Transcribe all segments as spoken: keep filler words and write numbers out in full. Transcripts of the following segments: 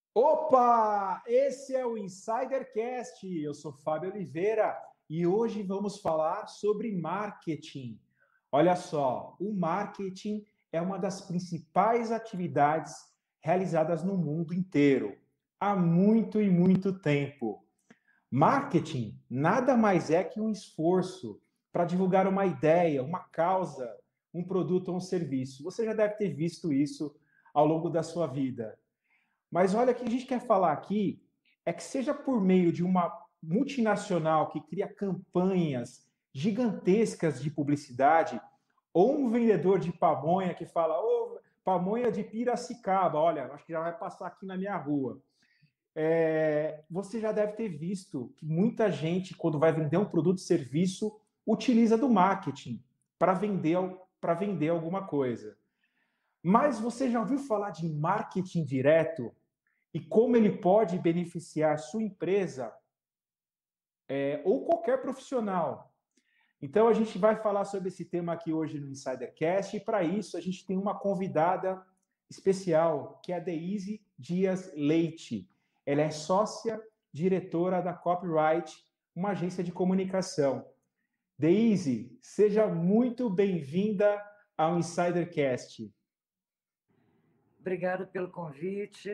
Opa! Esse é o InsiderCast. Eu sou Fábio Oliveira e hoje vamos falar sobre marketing. Olha só, o marketing é uma das principais atividades realizadas no mundo inteiro há muito e muito tempo. Marketing nada mais é que um esforço para divulgar uma ideia, uma causa, um produto ou um serviço. Você já deve ter visto isso ao longo da sua vida. Mas olha, o que a gente quer falar aqui é que seja por meio de uma multinacional que cria campanhas gigantescas de publicidade, ou um vendedor de pamonha que fala, ô, pamonha de Piracicaba, olha, acho que já vai passar aqui na minha rua. É, você já deve ter visto que muita gente, quando vai vender um produto ou serviço, utiliza do marketing para vender, para vender alguma coisa. Mas você já ouviu falar de marketing direto? E como ele pode beneficiar sua empresa é, ou qualquer profissional. Então, a gente vai falar sobre esse tema aqui hoje no InsiderCast, e para isso a gente tem uma convidada especial, que é a Deise Dias Leite. Ela é sócia diretora da Copyright, uma agência de comunicação. Deise, seja muito bem-vinda ao InsiderCast. Obrigada pelo convite.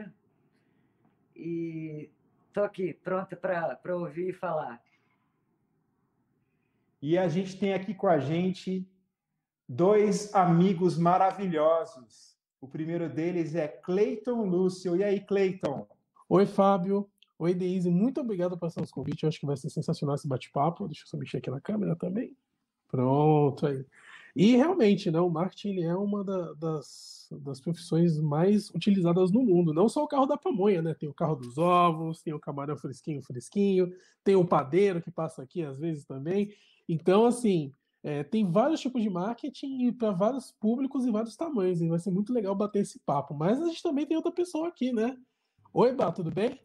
E estou aqui, pronta para ouvir e falar. E a gente tem aqui com a gente dois amigos maravilhosos. O primeiro deles é Cleiton Lúcio. E aí, Cleiton? Oi, Fábio. Oi, Deise. Muito obrigado por esse convite. Eu acho que vai ser sensacional esse bate-papo. Deixa eu só mexer aqui na câmera também. Pronto, aí. E realmente, né, o marketing ele é uma da, das, das profissões mais utilizadas no mundo. Não só o carro da pamonha, né? Tem o carro dos ovos, tem o camarão fresquinho, fresquinho, tem o padeiro que passa aqui às vezes também. Então, assim, é, tem vários tipos de marketing para vários públicos e vários tamanhos. E vai ser muito legal bater esse papo. Mas a gente também tem outra pessoa aqui, né? Oi, Bá, tudo bem?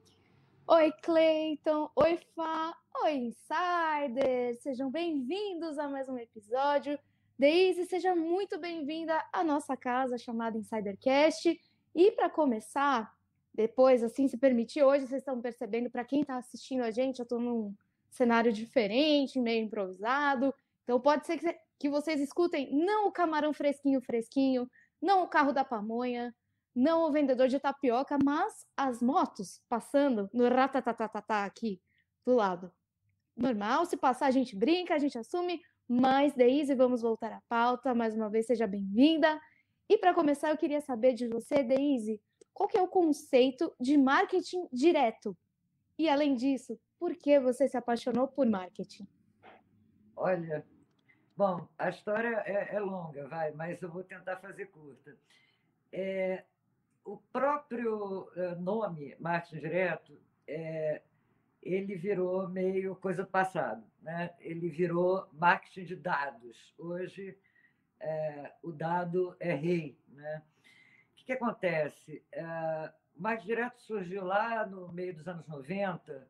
Oi, Cleiton. Oi, Fá. Oi, Insider. Sejam bem-vindos a mais um episódio. Deise, seja muito bem-vinda à nossa casa chamada InsiderCast. E para começar, depois, assim, se permitir, hoje vocês estão percebendo, para quem está assistindo a gente, eu estou num cenário diferente, meio improvisado. Então pode ser que, que vocês escutem não o camarão fresquinho, fresquinho, não o carro da pamonha, não o vendedor de tapioca, mas as motos passando no ratatatatá aqui do lado. Normal, se passar a gente brinca, a gente assume, mas Deise, vamos voltar à pauta. Mais uma vez, seja bem-vinda. E para começar, eu queria saber de você, Deise, qual que é o conceito de marketing direto? E além disso, por que você se apaixonou por marketing? Olha, bom, a história é, é longa, vai, mas eu vou tentar fazer curta. É, o próprio nome, marketing direto, é, ele virou meio coisa do passado, né? Ele virou marketing de dados. Hoje, é, o dado é rei, né? O que, que acontece? É, o marketing direto surgiu lá no meio dos anos noventa,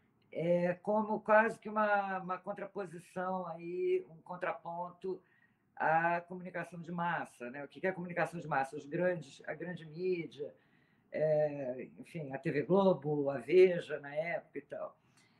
é, como quase que uma, uma contraposição, aí, um contraponto à comunicação de massa, né? O que é a comunicação de massa? Os grandes, a grande mídia, é, enfim, a T V Globo, a Veja na época e tal.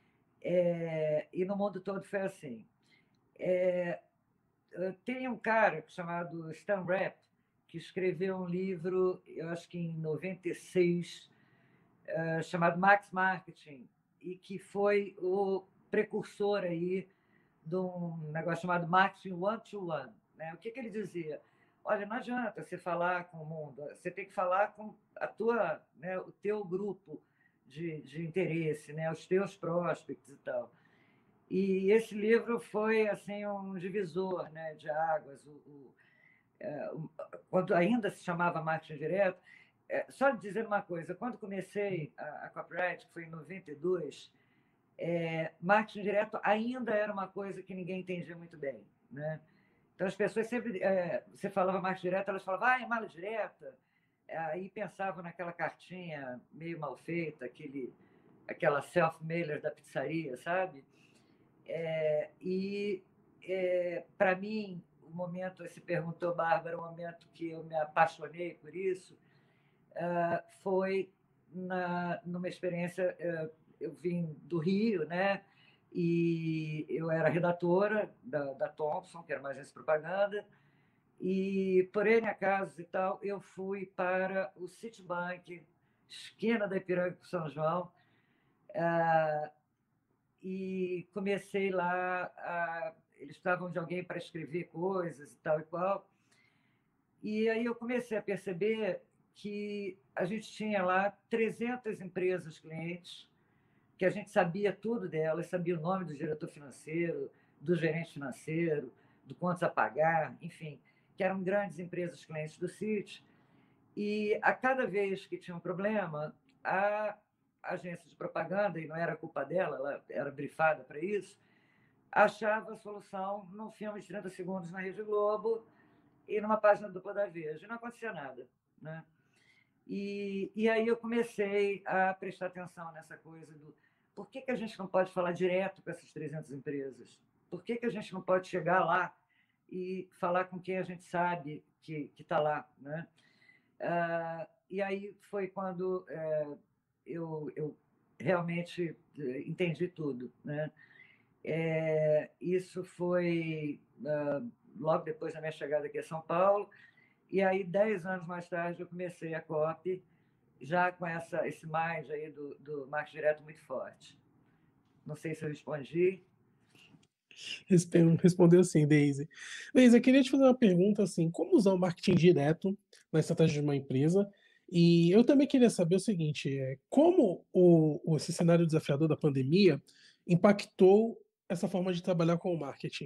É, e no mundo todo foi assim. É, tem um cara chamado Stan Rapp, que escreveu um livro, eu acho que em noventa e seis, é, chamado Max Marketing, e que foi o precursor aí de um negócio chamado Marketing One-to-One. Né? O que, que ele dizia? Olha, não adianta você falar com o mundo, você tem que falar com a tua, né, o teu grupo de, de interesse, né, os teus prospects e tal. E esse livro foi assim um divisor, né, de águas. O, o, é, o, quando ainda se chamava marketing direto, é, só dizer uma coisa, quando comecei a, a Copyright, que foi em noventa e dois, é, marketing direto ainda era uma coisa que ninguém entendia muito bem, né? Então, as pessoas sempre... É, você falava marketing direto, elas falavam, ah, é mala direta. Aí pensavam naquela cartinha meio mal feita, aquele, aquela self-mailer da pizzaria, sabe? É, e, é, para mim, o momento, você perguntou, Bárbara, o momento que eu me apaixonei por isso, uh, foi na, numa experiência, eu vim do Rio, né? E eu era redatora da, da Thomson, que era uma agência de propaganda, e por N acasos e tal, eu fui para o Citibank, esquina da Ipiranga com São João, uh, e comecei lá, a, eles estavam de alguém para escrever coisas e tal e qual, e aí eu comecei a perceber que a gente tinha lá trezentas empresas clientes, que a gente sabia tudo delas, sabia o nome do diretor financeiro, do gerente financeiro, do contas a pagar, enfim, que eram grandes empresas clientes do Citi. E a cada vez que tinha um problema, a agência de propaganda, e não era culpa dela, ela era brifada para isso, achava a solução num filme de trinta segundos na Rede Globo e numa página dupla da Veja. E não acontecia nada, né? E, e aí eu comecei a prestar atenção nessa coisa do por que, que a gente não pode falar direto com essas trezentas empresas? Por que, que a gente não pode chegar lá e falar com quem a gente sabe que está lá, né? Uh, e aí foi quando uh, eu, eu realmente entendi tudo, né? É, isso foi uh, logo depois da minha chegada aqui a São Paulo, e aí, dez anos mais tarde, eu comecei a Copy, já com essa, esse mais aí do, do marketing direto muito forte. Não sei se eu respondi. Respondeu sim, Deise. Deise, eu queria te fazer uma pergunta assim, como usar o marketing direto na estratégia de uma empresa? E eu também queria saber o seguinte, como o, esse cenário desafiador da pandemia impactou essa forma de trabalhar com o marketing?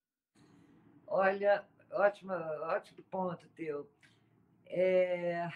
Olha, ótima, ótimo ponto teu. É...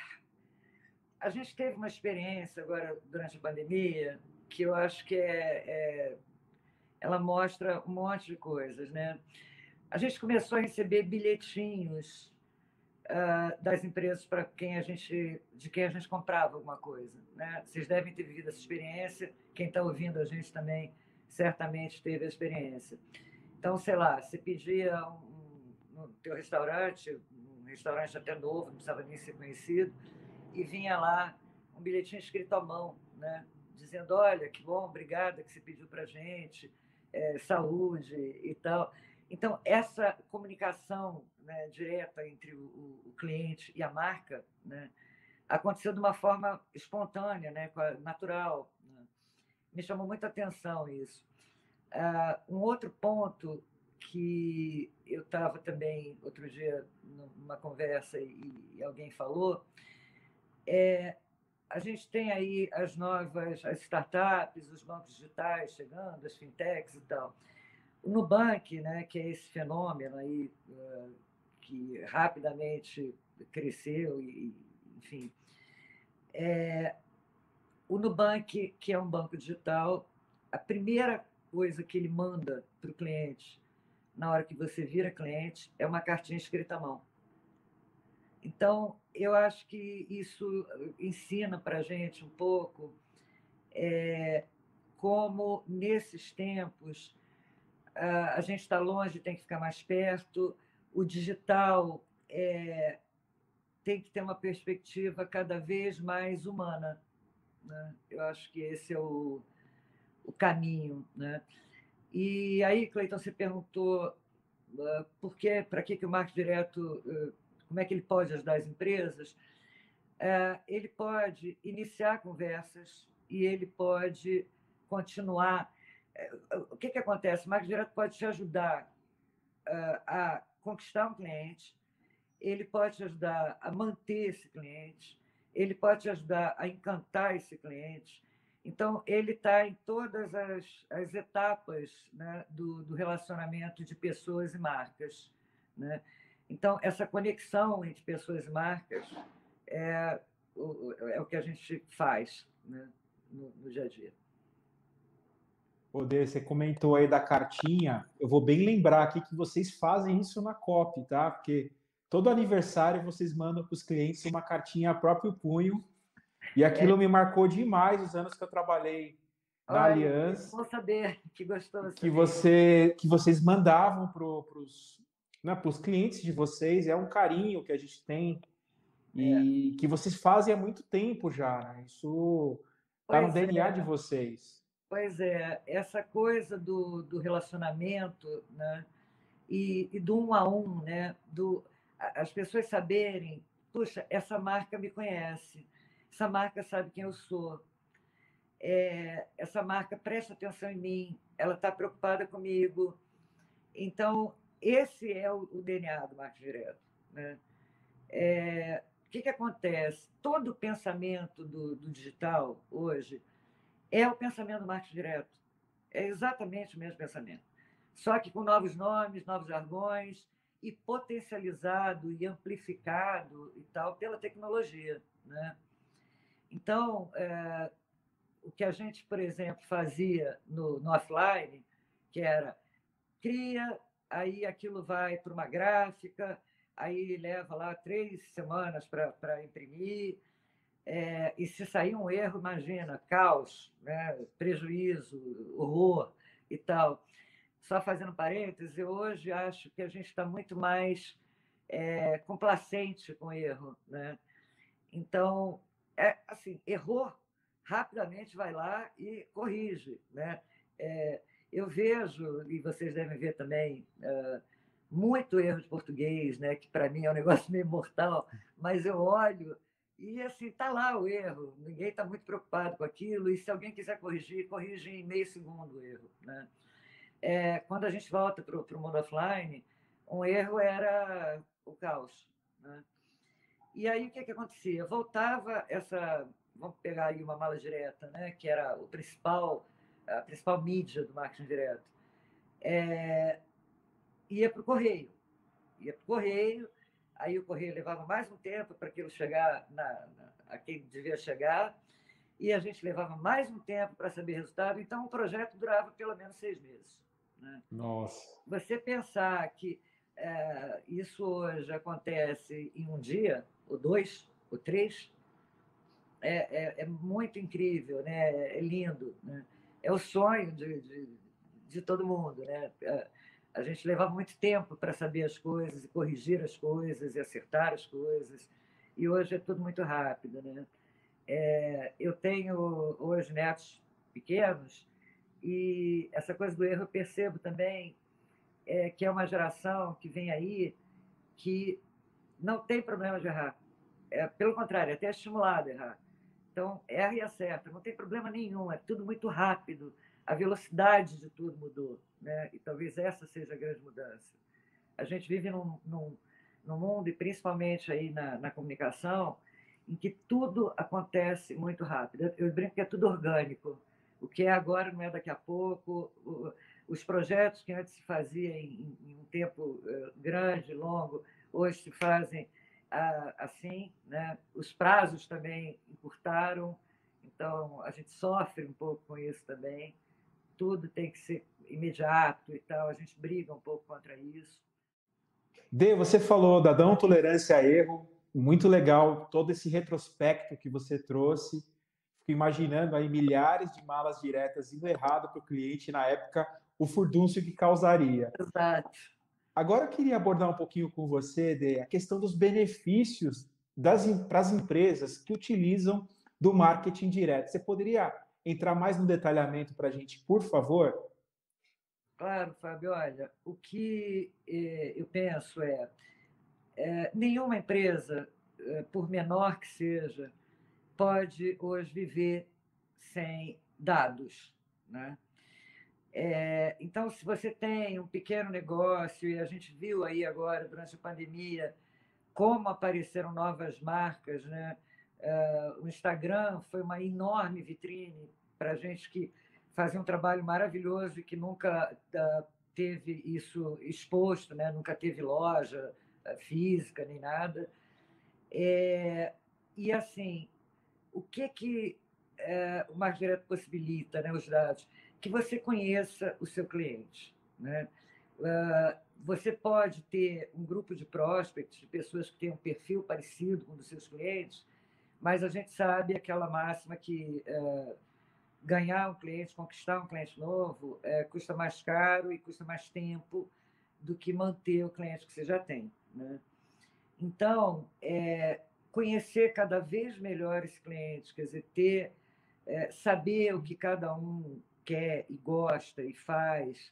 A gente teve uma experiência agora durante a pandemia que eu acho que é, é... ela mostra um monte de coisas, né? A gente começou a receber bilhetinhos uh, das empresas para quem a gente, de quem a gente comprava alguma coisa, né? Vocês devem ter vivido essa experiência. Quem está ouvindo a gente também certamente teve a experiência. Então, sei lá, você pedia um, no teu restaurante, um restaurante até novo, não precisava nem ser conhecido, e vinha lá um bilhetinho escrito à mão, né? Dizendo, olha, que bom, obrigada que você pediu para a gente, é, saúde e tal. Então, essa comunicação, né, direta entre o, o, o cliente e a marca, né, aconteceu de uma forma espontânea, né, natural. Né? Me chamou muita atenção isso. Uh, um outro ponto que eu estava também, outro dia, numa conversa e, e alguém falou, é a gente tem aí as novas, as startups, os bancos digitais chegando, as fintechs e tal. O Nubank, né, que é esse fenômeno aí, uh, que rapidamente cresceu, e, enfim. É, o Nubank, que é um banco digital, a primeira coisa que ele manda para o cliente, na hora que você vira cliente, é uma cartinha escrita à mão. Então, eu acho que isso ensina para a gente um pouco é, como, nesses tempos, a, a gente está longe, tem que ficar mais perto, o digital é, tem que ter uma perspectiva cada vez mais humana, né? Eu acho que esse é o, o caminho, né? E aí, Cleiton, você perguntou uh, por que, para que, que o marketing direto, uh, como é que ele pode ajudar as empresas? Uh, ele pode iniciar conversas e ele pode continuar. Uh, o que, que acontece? O marketing direto pode te ajudar uh, a conquistar um cliente, ele pode te ajudar a manter esse cliente, ele pode te ajudar a encantar esse cliente. Então, ele está em todas as, as etapas, né, do, do relacionamento de pessoas e marcas, né? Então, essa conexão entre pessoas e marcas é o, é o que a gente faz, né, no, no dia a dia. Odê, você comentou aí da cartinha. Eu vou bem lembrar aqui que vocês fazem isso na Copy, tá? Porque todo aniversário vocês mandam para os clientes uma cartinha a próprio punho. E aquilo é. me marcou demais os anos que eu trabalhei na Olha, Aliança. Vou saber que gostoso. Que, você, que vocês mandavam para os né, clientes de vocês. É um carinho que a gente tem. É. e que vocês fazem há muito tempo já, né? Isso está no Pois D N A é, de vocês. pois é, essa coisa do, do relacionamento, né? E, e do um a um, né? Do, a- as pessoas saberem, puxa, essa marca me conhece, essa marca sabe quem eu sou, é, essa marca presta atenção em mim, ela está preocupada comigo. Então, esse é o, o D N A do marketing direto, né? É, o que, que acontece? Todo o pensamento do, do digital hoje é o pensamento do marketing direto. É exatamente o mesmo pensamento. Só que com novos nomes, novos jargões e potencializado e amplificado e tal pela tecnologia, né? Então, é, o que a gente, por exemplo, fazia no, no offline, que era cria, aí aquilo vai para uma gráfica, aí leva lá três semanas para imprimir, é, e se sair um erro, imagina, caos, né? Prejuízo, horror e tal. Só fazendo parêntese, hoje acho que a gente está muito mais é, complacente com o erro, né? Então, é assim, errou, rapidamente vai lá e corrige, né? É, eu vejo, e vocês devem ver também, uh, muito erro de português, né? Que para mim é um negócio meio mortal, mas eu olho e assim, está lá o erro, ninguém está muito preocupado com aquilo, e se alguém quiser corrigir, corrige em meio segundo o erro, né? É, quando a gente volta para o mundo offline, um erro era o caos, né? E aí o que, que acontecia? Voltava essa, vamos pegar aí uma mala direta, né? Que era o principal, a principal mídia do marketing direto. É, ia para o correio, ia para o correio, aí o correio levava mais um tempo para aquilo chegar na, na, a quem devia chegar, e a gente levava mais um tempo para saber resultado, então o projeto durava pelo menos seis meses, né? Nossa. Você pensar que é, isso hoje acontece em um dia, ou dois, ou três, é, é, é muito incrível, né? É lindo, né? É o sonho de, de, de todo mundo, né? A gente levava muito tempo para saber as coisas, e corrigir as coisas, e acertar as coisas, e hoje é tudo muito rápido, né? É, eu tenho hoje netos pequenos, e essa coisa do erro eu percebo também, é, que é uma geração que vem aí que não tem problema de errar. É, pelo contrário, é até estimulado a errar. Então, erra e acerta, não tem problema nenhum, é tudo muito rápido, a velocidade de tudo mudou, né? E talvez essa seja a grande mudança. A gente vive num, num, num mundo, e principalmente aí na, na comunicação, em que tudo acontece muito rápido. Eu brinco que é tudo orgânico. O que é agora não é daqui a pouco. O, os projetos que antes se faziam em, em um tempo uh, grande, longo, hoje se fazem uh, assim, né? Os prazos também encurtaram, então a gente sofre um pouco com isso também. Tudo tem que ser imediato e tal, a gente briga um pouco contra isso. Dê, você falou da não tolerância a erro, muito legal todo esse retrospecto que você trouxe. Fico imaginando aí milhares de malas diretas indo errado para o cliente na época, o furdúncio que causaria. Exato. Agora eu queria abordar um pouquinho com você, Dê, a questão dos benefícios das, para as empresas que utilizam do marketing direto. Você poderia entrar mais no detalhamento para a gente, por favor? Claro, Fábio, olha, o que eh, eu penso é, é, nenhuma empresa, eh, por menor que seja, pode hoje viver sem dados, né? É, então, se você tem um pequeno negócio, e a gente viu aí agora, durante a pandemia, como apareceram novas marcas, né? Uh, o Instagram foi uma enorme vitrine para a gente que fazia um trabalho maravilhoso e que nunca uh, teve isso exposto, né? Nunca teve loja uh, física nem nada. É, e assim, o que que é, o Mais Direto possibilita, né? Os dados, que você conheça o seu cliente, né? Uh, você pode ter um grupo de prospects, de pessoas que têm um perfil parecido com o dos seus clientes, mas a gente sabe aquela máxima que uh, ganhar um cliente, conquistar um cliente novo, uh, custa mais caro e custa mais tempo do que manter o cliente que você já tem, né? Então, é, conhecer cada vez melhor esse cliente, quer dizer, ter, é, saber o que cada um quer e gosta e faz,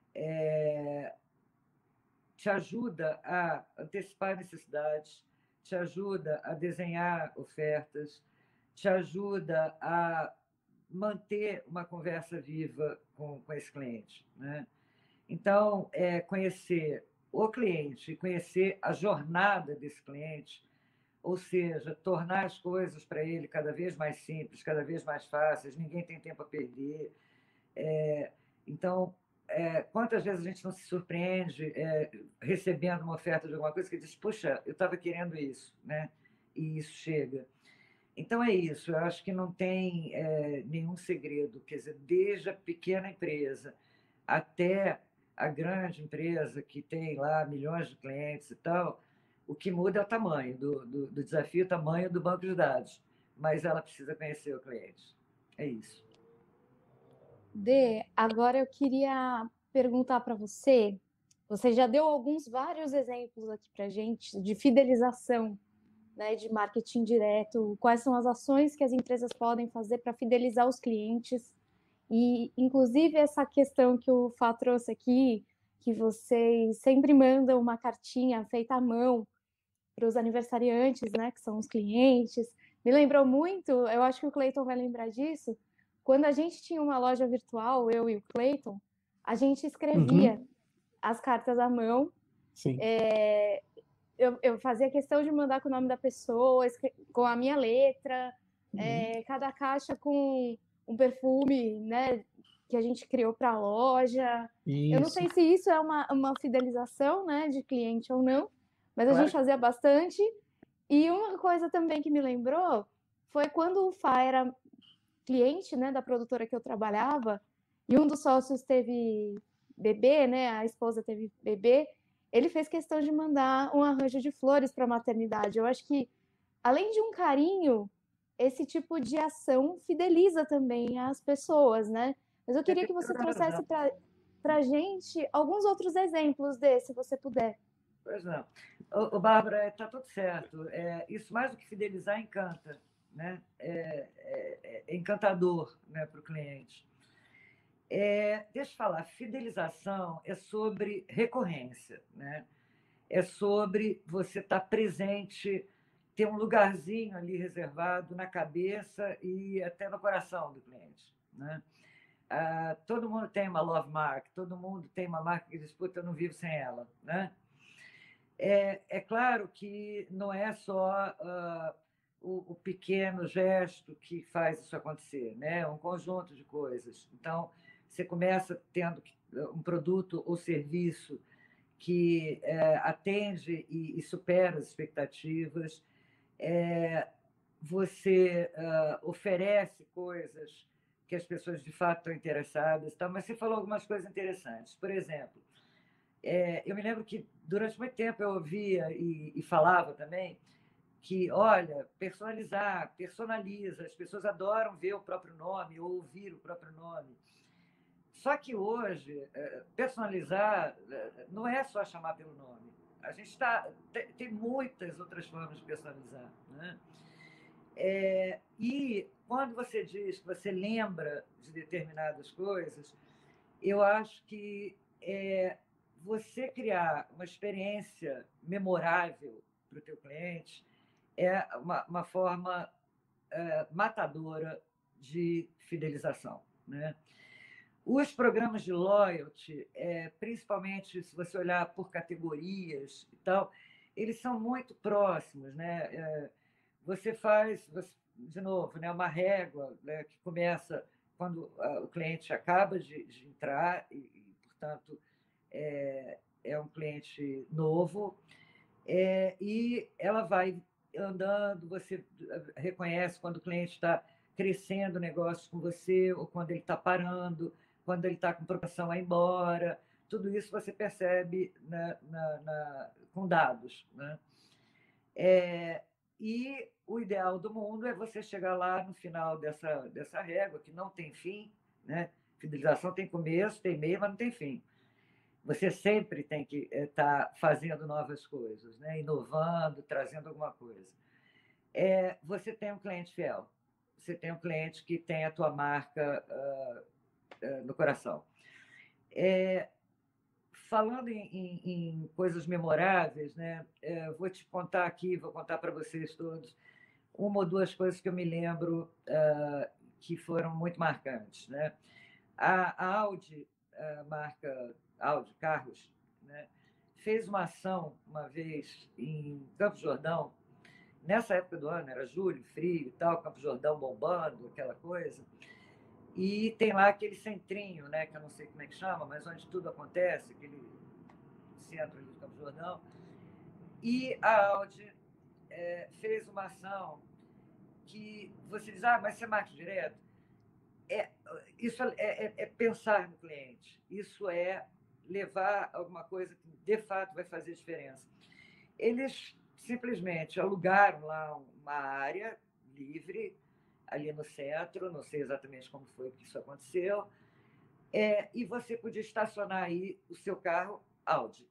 é, te ajuda a antecipar necessidades, te ajuda a desenhar ofertas, te ajuda a manter uma conversa viva com, com esse cliente, né? Então, é, conhecer o cliente, conhecer a jornada desse cliente, ou seja, tornar as coisas para ele cada vez mais simples, cada vez mais fáceis, ninguém tem tempo a perder. É, então, é, quantas vezes a gente não se surpreende é, recebendo uma oferta de alguma coisa que diz, puxa, eu estava querendo isso, né? E isso chega. Então, é isso. Eu acho que não tem é, nenhum segredo. Quer dizer, desde a pequena empresa até a grande empresa que tem lá milhões de clientes e tal, o que muda é o tamanho do, do, do desafio, o tamanho do banco de dados. Mas ela precisa conhecer o cliente. É isso. Dê, agora eu queria perguntar para você, você já deu alguns, vários exemplos aqui para a gente de fidelização, né, de marketing direto, quais são as ações que as empresas podem fazer para fidelizar os clientes, e inclusive essa questão que o Fá trouxe aqui, que vocês sempre mandam uma cartinha feita à mão para os aniversariantes, né, que são os clientes, me lembrou muito, eu acho que o Cleiton vai lembrar disso, quando a gente tinha uma loja virtual, eu e o Cleiton, a gente escrevia uhum. as cartas à mão. Sim. É, eu, eu fazia questão de mandar com o nome da pessoa, com a minha letra, uhum. é, cada caixa com um perfume, né, que a gente criou para a loja. Isso. Eu não sei se isso é uma, uma fidelização, né, de cliente ou não, mas a claro. gente fazia bastante. E uma coisa também que me lembrou foi quando o Fá era cliente, né, da produtora que eu trabalhava, e um dos sócios teve bebê, né, a esposa teve bebê, ele fez questão de mandar um arranjo de flores para a maternidade. Eu acho que, além de um carinho, esse tipo de ação fideliza também as pessoas, né? Mas eu queria que você trouxesse para a gente alguns outros exemplos desse, se você puder. Pois não. Ô, ô Bárbara, está tudo certo. É, isso, mais do que fidelizar, encanta. Né? É, é, é encantador, né, para o cliente. É, deixa eu falar, fidelização é sobre recorrência, né? É sobre você estar presente, ter um lugarzinho ali reservado na cabeça e até no coração do cliente, né? Ah, todo mundo tem uma love mark, todo mundo tem uma marca que diz, puta, eu não vivo sem ela, né? É, é claro que não é só uh, o, o pequeno gesto que faz isso acontecer, né? É um conjunto de coisas. Então, você começa tendo um produto ou serviço que é, atende e, e supera as expectativas, é, você uh, oferece coisas que as pessoas de fato estão interessadas, tá? Mas você falou algumas coisas interessantes. Por exemplo, é, eu me lembro que durante muito tempo eu ouvia e, e falava também que, olha, personalizar, personaliza, as pessoas adoram ver o próprio nome ou ouvir o próprio nome. Só que hoje, personalizar não é só chamar pelo nome. A gente tá, tem muitas outras formas de personalizar, né? É, e quando você diz que você lembra de determinadas coisas, eu acho que é, você criar uma experiência memorável para o teu cliente é uma, uma forma é, matadora de fidelização, né? Os programas de loyalty, é, principalmente se você olhar por categorias e tal, eles são muito próximos, né? É, você faz, você, de novo, né, uma régua, né, que começa quando o cliente acaba de, de entrar e, e, portanto, é, é um cliente novo, é, e ela vai andando, você reconhece quando o cliente está crescendo o negócio com você ou quando ele está parando, quando ele está com propensão a ir embora, tudo isso você percebe na, na, na, com dados, né? É, e o ideal do mundo é você chegar lá no final dessa, dessa régua, que não tem fim, né? Fidelização tem começo, tem meio, mas não tem fim. Você sempre tem que estar fazendo novas coisas, né? Inovando, trazendo alguma coisa. é, você tem um cliente fiel, você tem um cliente que tem a tua marca uh, uh, no coração. É, falando em, em, em coisas memoráveis, né, é, vou te contar aqui, vou contar para vocês todos, uma ou duas coisas que eu me lembro uh, que foram muito marcantes, né? A, a Audi, a marca Audi Carros, né, fez uma ação uma vez em Campos do Jordão, nessa época do ano, era julho, frio e tal, Campos do Jordão bombando, aquela coisa, e tem lá aquele centrinho, né, que eu não sei como é que chama, mas onde tudo acontece, aquele centro ali de Campos do Jordão, e a Audi é, fez uma ação que você diz, ah, mas você marca direto? É, isso é, é, é pensar no cliente, isso é levar alguma coisa que de fato vai fazer diferença. Eles simplesmente alugaram lá uma área livre ali no centro, não sei exatamente como foi que isso aconteceu, é, e você podia estacionar aí o seu carro Audi.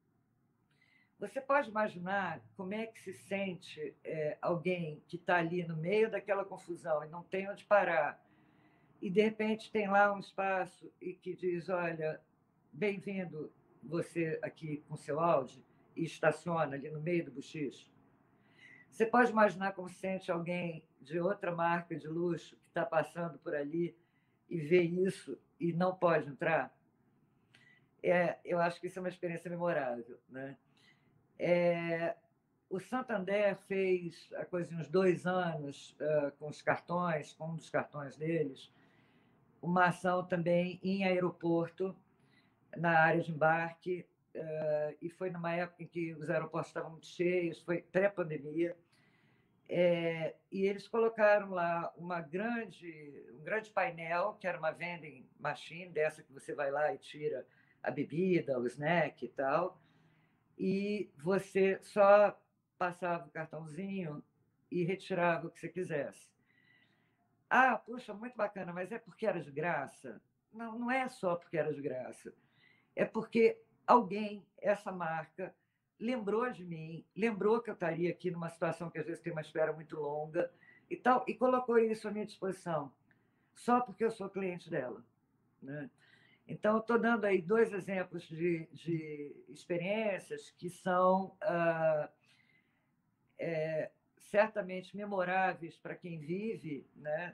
Você pode imaginar como é que se sente é, alguém que está ali no meio daquela confusão e não tem onde parar, e de repente tem lá um espaço e que diz, olha, bem-vindo você aqui com seu Audi, e estaciona ali no meio do bochicho. Você pode imaginar como se sente alguém de outra marca de luxo que está passando por ali e vê isso e não pode entrar? É, eu acho que isso é uma experiência memorável, né? É, o Santander fez, há coisa de uns dois anos, uh, com os cartões, com um dos cartões deles, uma ação também em aeroporto, na área de embarque, uh, e foi numa época em que os aeroportos estavam muito cheios, foi pré-pandemia, é, e eles colocaram lá uma grande, um grande painel, que era uma vending machine, dessa que você vai lá e tira a bebida, o snack e tal, e você só passava o cartãozinho e retirava o que você quisesse. Ah, puxa, muito bacana, mas é porque era de graça? Não, não é só porque era de graça. É porque alguém, essa marca, lembrou de mim, lembrou que eu estaria aqui numa situação que às vezes tem uma espera muito longa e tal, e colocou isso à minha disposição, só porque eu sou cliente dela, né? Então, estou dando aí dois exemplos de, de experiências que são ah, é, certamente memoráveis para quem vive, né?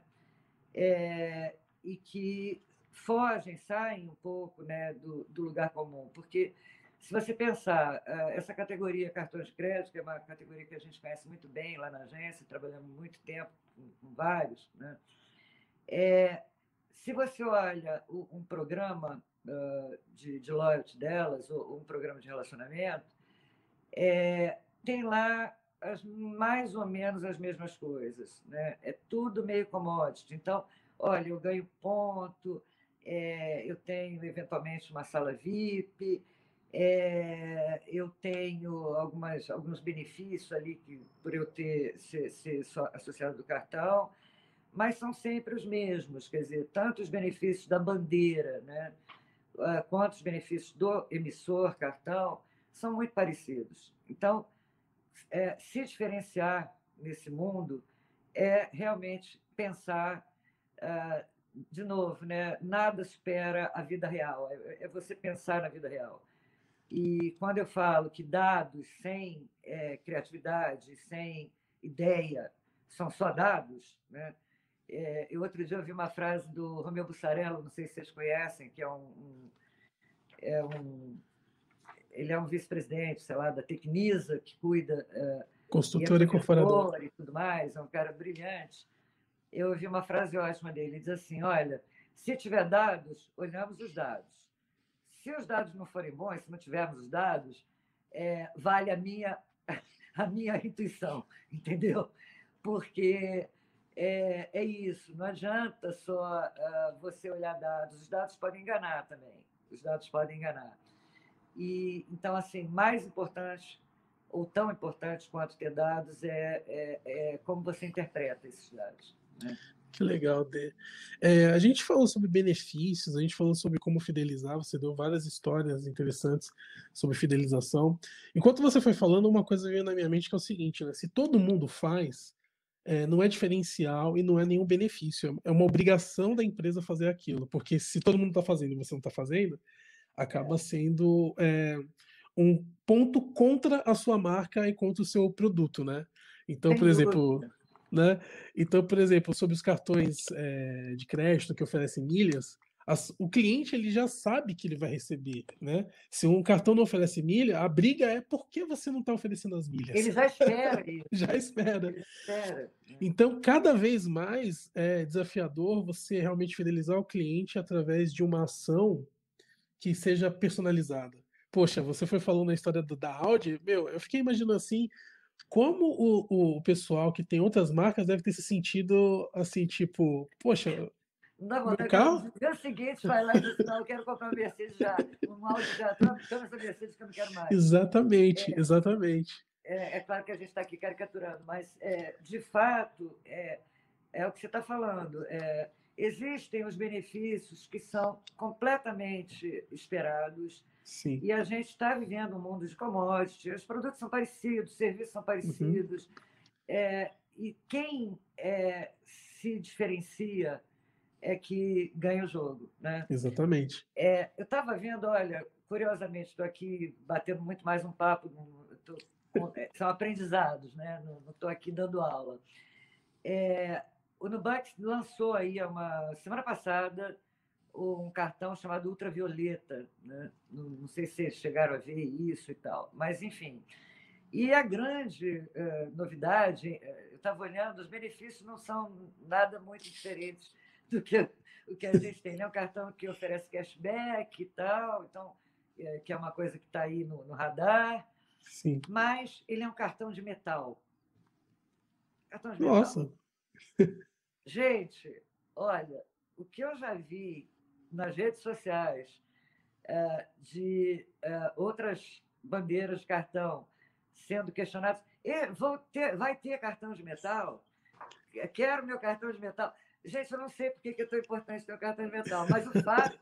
É, e que fogem, saem um pouco, né, do, do lugar comum. Porque, se você pensar, essa categoria cartões de crédito, que é uma categoria que a gente conhece muito bem lá na agência, trabalhamos muito tempo com, com vários, né? É, se você olha um programa uh, de, de loyalty delas, ou um programa de relacionamento, é, tem lá as, mais ou menos as mesmas coisas, né? É tudo meio commodity. Então, olha, eu ganho ponto, é, eu tenho eventualmente uma sala V I P, é, eu tenho algumas, alguns benefícios ali que, por eu ter ser, ser associado do cartão, mas são sempre os mesmos, quer dizer, tanto os benefícios da bandeira, né, quanto os benefícios do emissor, cartão, são muito parecidos. Então, é, se diferenciar nesse mundo é realmente pensar, uh, de novo, né, nada supera a vida real, é, é você pensar na vida real. E quando eu falo que dados sem é, criatividade, sem ideia, são só dados, né? É, eu outro dia ouvi uma frase do Romeu Bussarello, não sei se vocês conhecem, que é um, um, é um ele é um vice-presidente, sei lá, da Tecnisa, que cuida é, construtor e, e incorporador e tudo mais, é um cara brilhante. Eu ouvi uma frase ótima dele, ele diz assim, olha, se tiver dados, olhamos os dados. Se os dados não forem bons, se não tivermos os dados, é, vale a minha, a minha intuição, entendeu? Porque é, é isso, não adianta só uh, você olhar dados, os dados podem enganar também, os dados podem enganar. E, então, assim, mais importante, ou tão importante quanto ter dados, é, é, é como você interpreta esses dados, né? Que legal, Dê. É, a gente falou sobre benefícios, a gente falou sobre como fidelizar, você deu várias histórias interessantes sobre fidelização. Enquanto você foi falando, uma coisa veio na minha mente que é o seguinte, né? Se todo mundo faz, é, não é diferencial e não é nenhum benefício, é uma obrigação da empresa fazer aquilo, porque se todo mundo está fazendo e você não está fazendo, acaba sendo é, um ponto contra a sua marca e contra o seu produto, né? Então, Sem por exemplo, dúvida. né? Então, por exemplo, sobre os cartões é, de crédito que oferecem milhas, as- o cliente ele já sabe que ele vai receber, né? Se um cartão não oferece milha, a briga é por que você não está oferecendo as milhas? Ele já espera isso, Já espera. ele espera. Né? Então, cada vez mais é desafiador você realmente fidelizar o cliente através de uma ação que seja personalizada. Poxa, você foi falando na história do, da Audi, meu, eu fiquei imaginando assim, como o, o pessoal que tem outras marcas deve ter se sentido assim, tipo, poxa, Não dá meu vontade, quando carro? no dia seguinte vai lá e diz assim, não, eu quero comprar uma Mercedes já, um Audi já, toma toma essa Mercedes que eu não quero mais. Exatamente, exatamente. É, é claro que a gente está aqui caricaturando, mas, é, de fato, é, é o que você está falando. É, existem os benefícios que são completamente esperados Sim. e a gente está vivendo um mundo de commodities, os produtos são parecidos, os serviços são parecidos, é, e quem é, se diferencia é que ganha o jogo, né? Exatamente. É, eu estava vendo, olha, curiosamente, estou aqui batendo muito mais um papo, no- eu tô com- é, são aprendizados, né? Não estou aqui dando aula. É, o Nubank lançou aí uma semana passada um cartão chamado Ultravioleta, né? Não, não sei se vocês chegaram a ver isso e tal, mas enfim. E a grande eh, novidade, eh, eu estava olhando, os benefícios não são nada muito diferentes do que o que a gente tem, né? Um cartão que oferece cashback e tal, então, eh, que é uma coisa que está aí no, no radar, Sim. mas ele é um cartão de metal. Cartão de metal. Nossa. Gente, olha, o que eu já vi nas redes sociais eh, de eh, outras bandeiras de cartão sendo questionadas, "E vou ter, vai ter cartão de metal? Quero meu cartão de metal." Gente, eu não sei por que que é tão importante ter um cartão de metal, mas o fato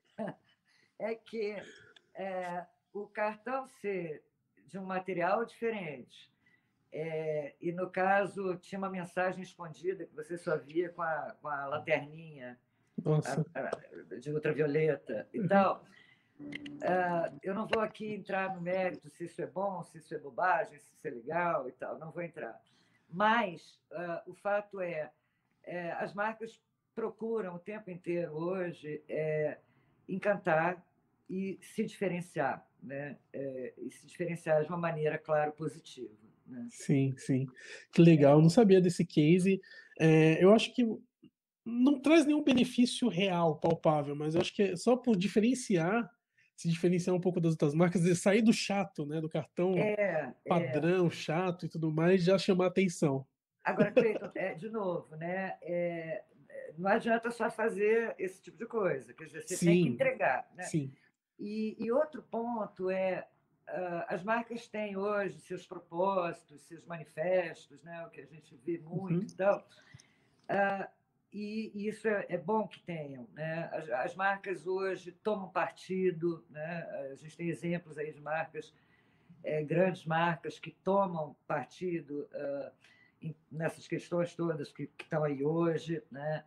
é que é, o cartão ser de um material diferente, é, e no caso tinha uma mensagem escondida que você só via com a, com a lanterninha Nossa. a- a- de ultravioleta e tal. Ah, eu não vou aqui entrar no mérito se isso é bom, se isso é bobagem, se isso é legal e tal, não vou entrar. Mas ah, o fato é, é, as marcas procuram o tempo inteiro hoje é, encantar e se diferenciar, né? É, e se diferenciar de uma maneira, claro, positiva. Né? Sim, sim. Que legal. Eu não sabia desse case. É, eu acho que não traz nenhum benefício real, palpável, mas eu acho que é só por diferenciar, se diferenciar um pouco das outras marcas, e sair do chato, né, do cartão É, é. padrão, chato e tudo mais, já chamar atenção. Agora, Cleiton, é, de novo, né? É, não adianta só fazer esse tipo de coisa, quer dizer, você tem que Sim, entregar. Né? sim. E, e outro ponto é, uh, as marcas têm hoje seus propósitos, seus manifestos, né? O que a gente vê muito Uhum. e tal. Uh, e, e isso é, é bom que tenham. Né? As, as marcas hoje tomam partido, né? A gente tem exemplos aí de marcas, é, grandes marcas que tomam partido uh, em, nessas questões todas que, que estão aí hoje, né?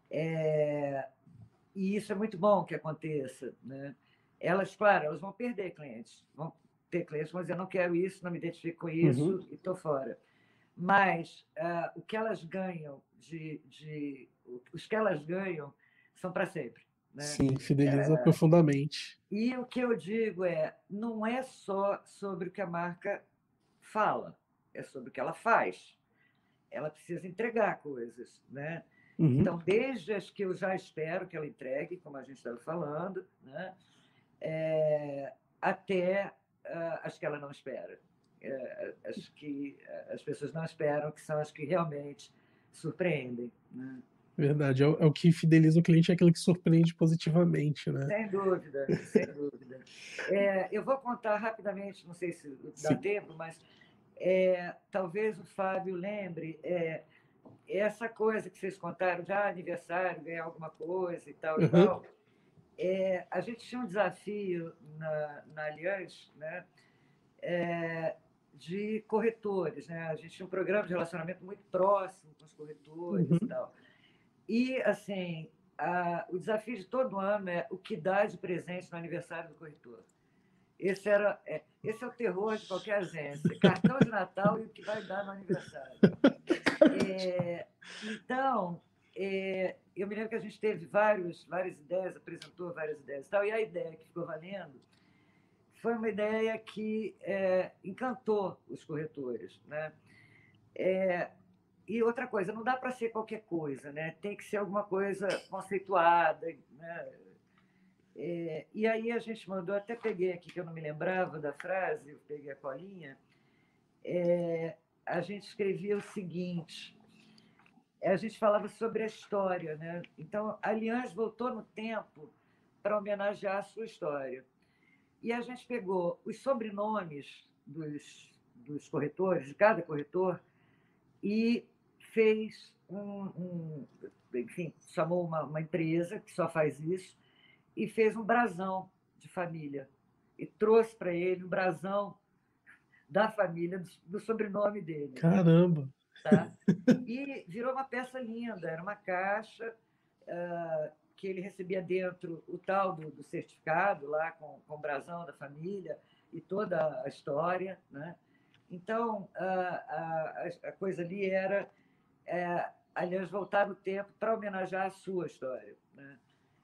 É, e isso é muito bom que aconteça, né? Elas, claro, elas vão perder clientes, vão ter clientes, mas eu não quero isso, não me identifico com isso Uhum. e estou fora. Mas uh, o que elas ganham, de, de, os que elas ganham são para sempre. Né? Sim, fideliza É, profundamente. e o que eu digo é, não é só sobre o que a marca fala, é sobre o que ela faz. Ela precisa entregar coisas, né? Uhum. Então, desde as que eu já espero que ela entregue, como a gente estava falando, né? É, até uh, as que ela não espera. É, as que as pessoas não esperam, que são as que realmente surpreendem. Né? Verdade, é o, é o que fideliza o cliente, é aquilo que surpreende positivamente, né? Sem dúvida, sem dúvida. É, eu vou contar rapidamente, não sei se dá Sim. tempo, mas é, talvez o Fábio lembre, é, essa coisa que vocês contaram de ah, aniversário, ganhar alguma coisa e tal e Uhum. tal, é, a gente tinha um desafio na, na Allianz, né, é, de corretores, né? A gente tinha um programa de relacionamento muito próximo com os corretores Uhum. e tal. E, assim, a, o desafio de todo ano é o que dá de presente no aniversário do corretor. Esse, era, é, esse é o terror de qualquer agência. Cartão de Natal e o que vai dar no aniversário. É, então, é, eu me lembro que a gente teve vários, várias ideias, apresentou várias ideias e tal, e a ideia que ficou valendo foi uma ideia que é, encantou os corretores, né? É, e outra coisa, não dá para ser qualquer coisa, né? Tem que ser alguma coisa conceituada, né? É, e aí a gente mandou, até peguei aqui que eu não me lembrava da frase, eu peguei a colinha, é, a gente escrevia o seguinte, a gente falava sobre a história, né? Então, a Allianz voltou no tempo para homenagear a sua história. E a gente pegou os sobrenomes dos, dos corretores, de cada corretor, e fez um, um enfim, chamou uma, uma empresa que só faz isso, e fez um brasão de família. E trouxe para ele o brasão da família, do, do sobrenome dele. Caramba! Tá? E virou uma peça linda, era uma caixa uh, que ele recebia dentro o tal do, do certificado, lá com, com o brasão da família e toda a história. Né? Então, uh, a, a coisa ali era, é, aliás, voltar no tempo para homenagear a sua história. Né?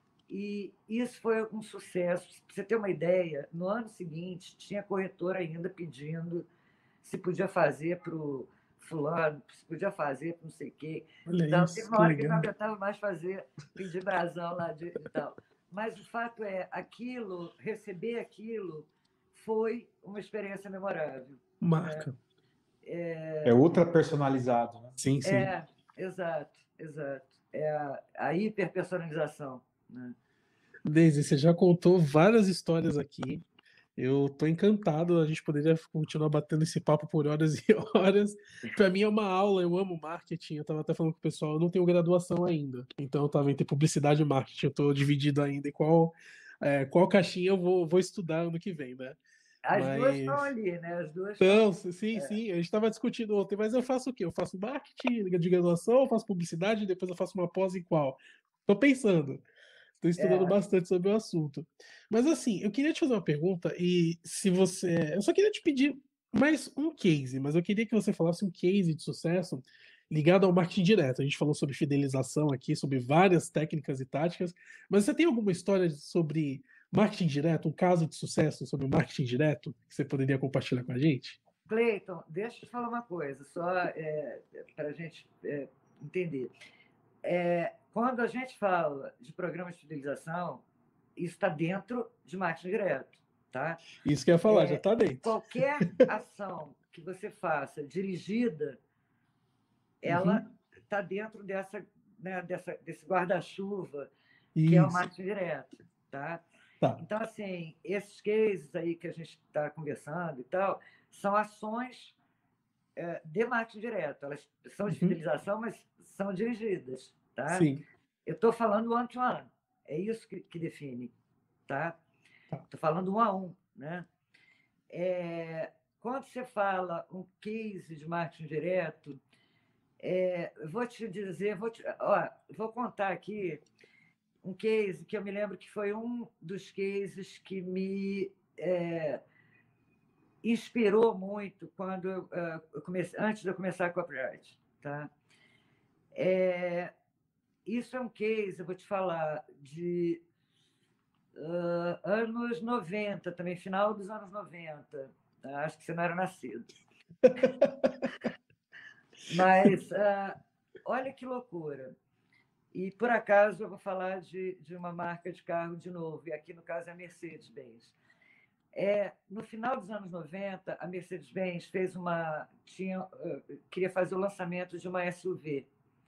E isso foi um sucesso. Para você ter uma ideia, no ano seguinte, tinha corretor ainda pedindo se podia fazer para o fulano, se podia fazer para não sei o quê. Olha Então, isso, teve que uma hora que não legal. aguentava mais fazer, pedir brasão lá de, e tal. Mas o fato é, aquilo, receber aquilo, foi uma experiência memorável. Marca. Né? É, É ultra personalizado, né? Sim, sim. é, exato, exato. É a, a hiperpersonalização. Né? Daisy, você já contou várias histórias aqui. Eu tô encantado, a gente poderia continuar batendo esse papo por horas e horas. Para mim é uma aula, eu amo marketing. Eu tava até falando com o pessoal, eu não tenho graduação ainda. Então eu tava entre publicidade e marketing, eu tô dividido ainda em qual, é, qual caixinha eu vou, vou estudar ano que vem, né? As duas estão Mas. ali, né? As duas Então, estão. sim, É. sim, a gente estava discutindo ontem, mas eu faço o quê? Eu faço marketing de graduação, eu faço publicidade, depois eu faço uma pós em qual? Tô pensando. Estou estudando É, bastante sobre o assunto. Mas assim, eu queria te fazer uma pergunta e se você. Eu só queria te pedir mais um case, mas eu queria que você falasse um case de sucesso ligado ao marketing direto. A gente falou sobre fidelização aqui, sobre várias técnicas e táticas, mas você tem alguma história sobre marketing direto, um caso de sucesso sobre marketing direto que você poderia compartilhar com a gente? Cleiton, deixa eu te falar uma coisa, só é, para a gente é, entender. É, quando a gente fala de programa de fidelização, isso está dentro de marketing direto. Tá? Isso que eu ia falar, já É, está dentro. qualquer ação que você faça dirigida, ela está Uhum. dentro dessa, né, dessa, desse guarda-chuva Isso. que é o marketing direto. Tá? Tá. Então, assim, esses cases aí que a gente está conversando e tal, são ações é, de marketing direto. Elas são de Uhum. fidelização, mas são dirigidas. Tá? Sim. Eu estou falando one-to-one. É isso que, que define. Tá? Estou Tá. falando um a um. Né? É, quando você fala um case de marketing direto, é, vou te dizer, vou, te, ó, vou contar aqui um case que eu me lembro que foi um dos cases que me é, inspirou muito quando eu, uh, eu comecei, antes de eu começar a copyright. Tá? É, isso é um case, eu vou te falar, de uh, anos noventa, também, final dos anos noventa. Tá? Acho que você não era nascido. Mas uh, olha que loucura. E, por acaso, eu vou falar de, de uma marca de carro de novo, e aqui, no caso, é a Mercedes-Benz. É, no final dos anos noventa, a Mercedes-Benz fez uma, tinha, uh, queria fazer o lançamento de uma S U V.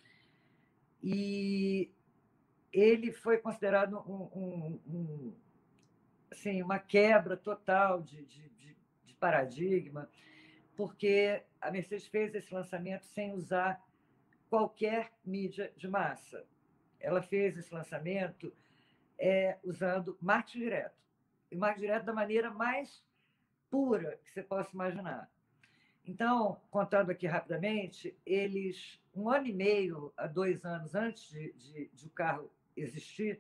E ele foi considerado um, um, um, assim, uma quebra total de, de, de, de paradigma, porque a Mercedes fez esse lançamento sem usar qualquer mídia de massa. Ela fez esse lançamento é, usando marketing direto. E marketing direto da maneira mais pura que você possa imaginar. Então, contando aqui rapidamente, eles, um ano e meio a dois anos antes de, de, de o carro existir,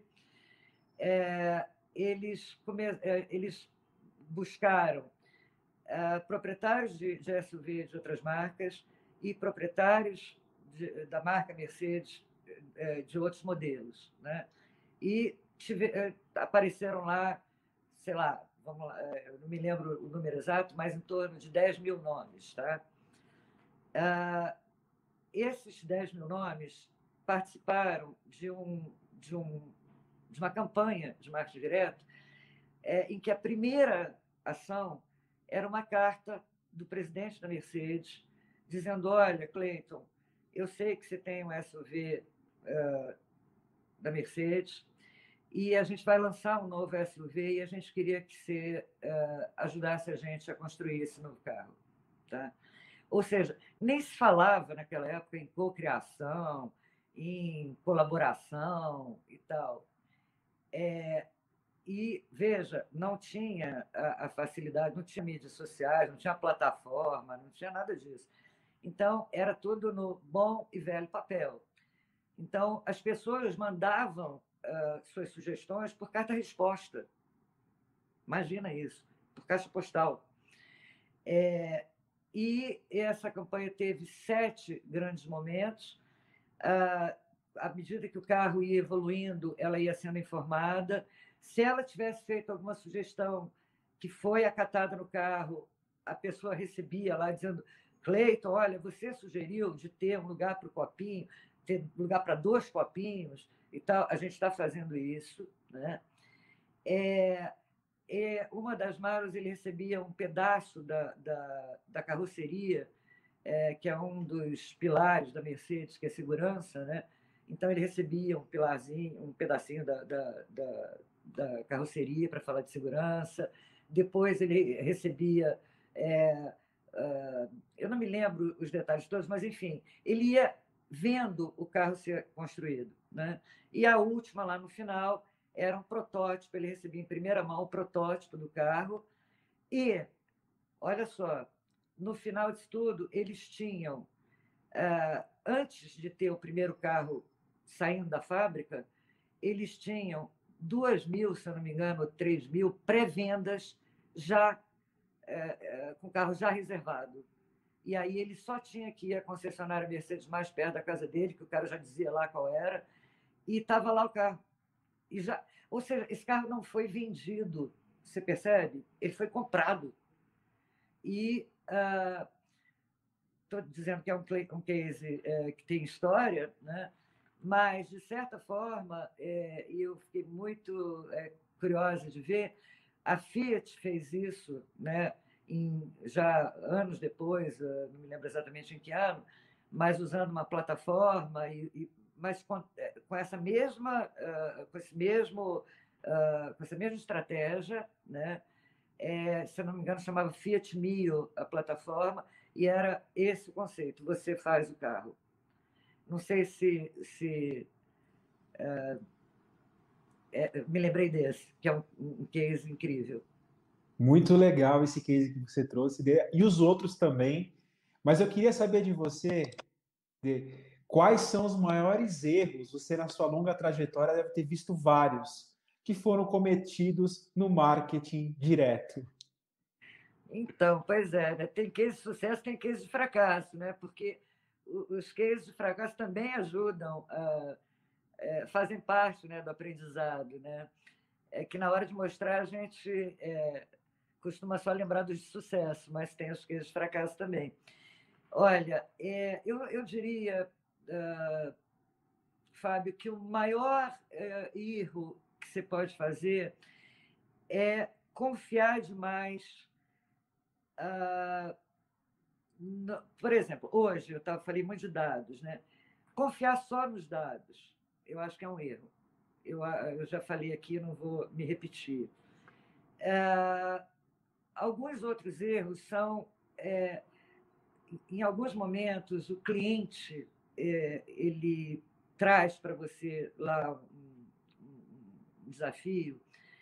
é, eles, come, é, eles buscaram é, proprietários de, de S U V de outras marcas e proprietários de, da marca Mercedes é, de outros modelos, né? E tive, é, apareceram lá, sei lá, vamos lá, eu não me lembro o número exato, mas em torno de dez mil nomes. Tá? Ah, esses dez mil nomes participaram de, um, de, um, de uma campanha de marketing direto é, em que a primeira ação era uma carta do presidente da Mercedes dizendo: olha, Cleiton, eu sei que você tem um S U V uh, da Mercedes, e a gente vai lançar um novo S U V e a gente queria que você uh, ajudasse a gente a construir esse novo carro. Tá? Ou seja, nem se falava naquela época em cocriação, em colaboração e tal. É, e, veja, não tinha a, a facilidade, não tinha mídias sociais, não tinha plataforma, não tinha nada disso. Então, era tudo no bom e velho papel. Então, as pessoas mandavam Uh, suas sugestões por carta-resposta. Imagina isso, por caixa postal. É, e essa campanha teve sete grandes momentos. Uh, à medida que o carro ia evoluindo, ela ia sendo informada. Se ela tivesse feito alguma sugestão que foi acatada no carro, a pessoa recebia lá dizendo: Cleiton, olha, você sugeriu de ter um lugar para o copinho, ter lugar para dois copinhos e tal, a gente está fazendo isso. Né? É, é, uma das malas, ele recebia um pedaço da, da, da carroceria, é, que é um dos pilares da Mercedes, que é segurança, né? Então, ele recebia um pilarzinho, um pedacinho da, da, da, da carroceria para falar de segurança. Depois, ele recebia... É, uh, eu não me lembro os detalhes todos, mas, enfim, ele ia vendo o carro ser construído. Né? E a última, lá no final, era um protótipo. Ele recebia em primeira mão o protótipo do carro. E, olha só, no final disso tudo, eles tinham, uh, antes de ter o primeiro carro saindo da fábrica, eles tinham duas mil, se eu não me engano, três mil pré-vendas já, uh, uh, com carro já reservado. E aí ele só tinha que ir à concessionária Mercedes mais perto da casa dele, que o cara já dizia lá qual era, e estava lá o carro. E já, ou seja, esse carro não foi vendido, você percebe? Ele foi comprado. E estou uh, dizendo que é um, um case é, que tem história, né? Mas, de certa forma, é, eu fiquei muito é, curiosa de ver, a Fiat fez isso, né? Em, já anos depois, uh, não me lembro exatamente em que ano, mas usando uma plataforma, e, e, mas com, com essa mesma, uh, com esse mesmo, uh, com essa mesma estratégia, né? É, se eu não me engano, chamava Fiat Mio a plataforma, e era esse o conceito: você faz o carro. Não sei se, se uh, é, me lembrei desse, que é um, um case incrível. Muito legal esse case que você trouxe, e os outros também. Mas eu queria saber de você, de, quais são os maiores erros? Você, na sua longa trajetória, deve ter visto vários que foram cometidos no marketing direto. Então, pois é, né? Tem case de sucesso, tem case de fracasso, né? Porque os cases de fracasso também ajudam, a, é, fazem parte, né, do aprendizado, né? É que na hora de mostrar a gente é, costuma só lembrar dos de sucesso, mas tem os cases de fracasso também. Olha, é, eu, eu diria, uh, Fábio, que o maior uh, erro que você pode fazer é confiar demais. Uh, no, por exemplo, hoje eu tava, falei muito de dados, né? Confiar só nos dados, eu acho que é um erro. Eu, eu já falei aqui, não vou me repetir. Uh, alguns outros erros são, é, em alguns momentos, o cliente é, ele traz para você lá um, um desafio,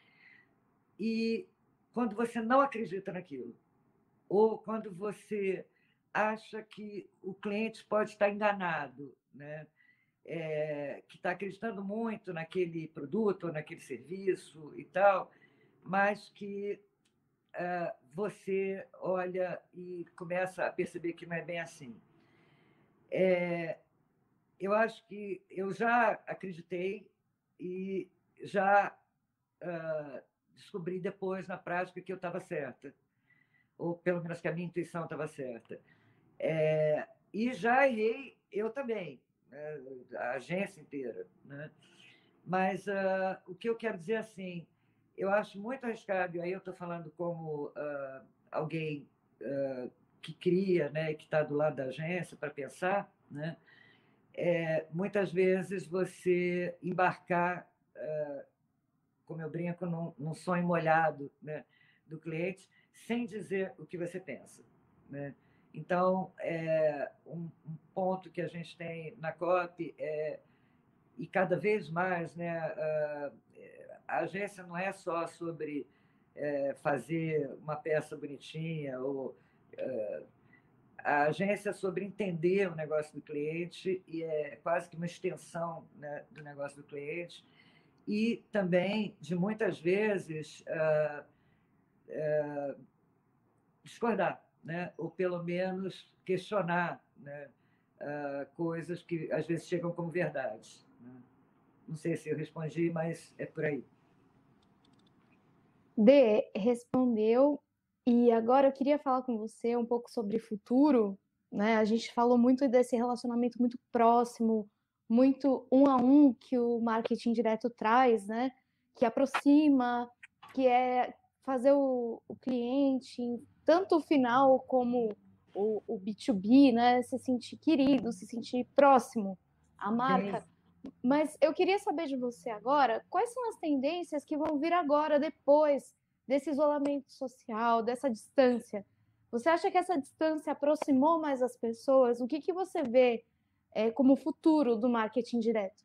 e quando você não acredita naquilo, ou quando você acha que o cliente pode estar enganado, né? É, que está acreditando muito naquele produto ou naquele serviço e tal, mas que uh, você olha e começa a perceber que não é bem assim. É, eu acho que eu já acreditei e já uh, descobri depois, na prática, que eu estava certa, ou pelo menos que a minha intuição estava certa. É, e já errei eu também, né? A agência inteira, né? Mas uh, o que eu quero dizer assim, eu acho muito arriscado, e aí eu estou falando como uh, alguém uh, que cria, né, que está do lado da agência para pensar, né? É, muitas vezes você embarcar, uh, como eu brinco, num, num sonho molhado, né, do cliente, sem dizer o que você pensa, né? Então, é, um, um ponto que a gente tem na COP é, e cada vez mais, né, a, a agência não é só sobre é, fazer uma peça bonitinha, ou é, a agência é sobre entender o negócio do cliente, e é quase que uma extensão, né, do negócio do cliente, e também, de muitas vezes, uh, uh, discordar, né? Ou pelo menos questionar, né? Uh, coisas que às vezes chegam como verdades, né? Não sei se eu respondi, mas é por aí. Dê, respondeu. E agora eu queria falar com você um pouco sobre futuro, né? A gente falou muito desse relacionamento muito próximo, muito um a um que o marketing direto traz, né? Que aproxima, que é fazer o, o cliente, tanto o final como o, o B dois B, né? Se sentir querido, se sentir próximo à marca. Sim. Mas eu queria saber de você agora, quais são as tendências que vão vir agora, depois desse isolamento social, dessa distância? Você acha que essa distância aproximou mais as pessoas? O que, que você vê é, como futuro do marketing direto?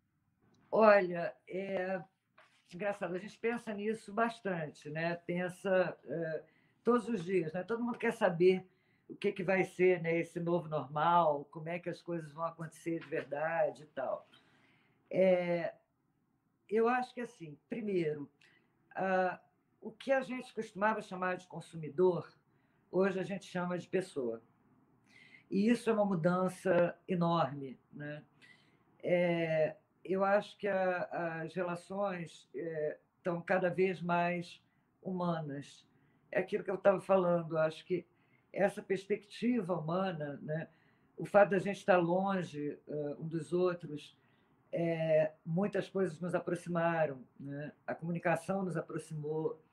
Olha, é engraçado, a gente pensa nisso bastante, né? Pensa é, todos os dias, né? Todo mundo quer saber o que, que vai ser, né, esse novo normal, como é que as coisas vão acontecer de verdade e tal. É, eu acho que, assim, primeiro, ah, o que a gente costumava chamar de consumidor, hoje a gente chama de pessoa. E isso é uma mudança enorme, né? É, eu acho que a, as relações é, estão cada vez mais humanas. É aquilo que eu estava falando, acho que essa perspectiva humana, né? O fato da gente estar longe uh, um dos outros, é, muitas coisas nos aproximaram, né? A comunicação nos aproximou.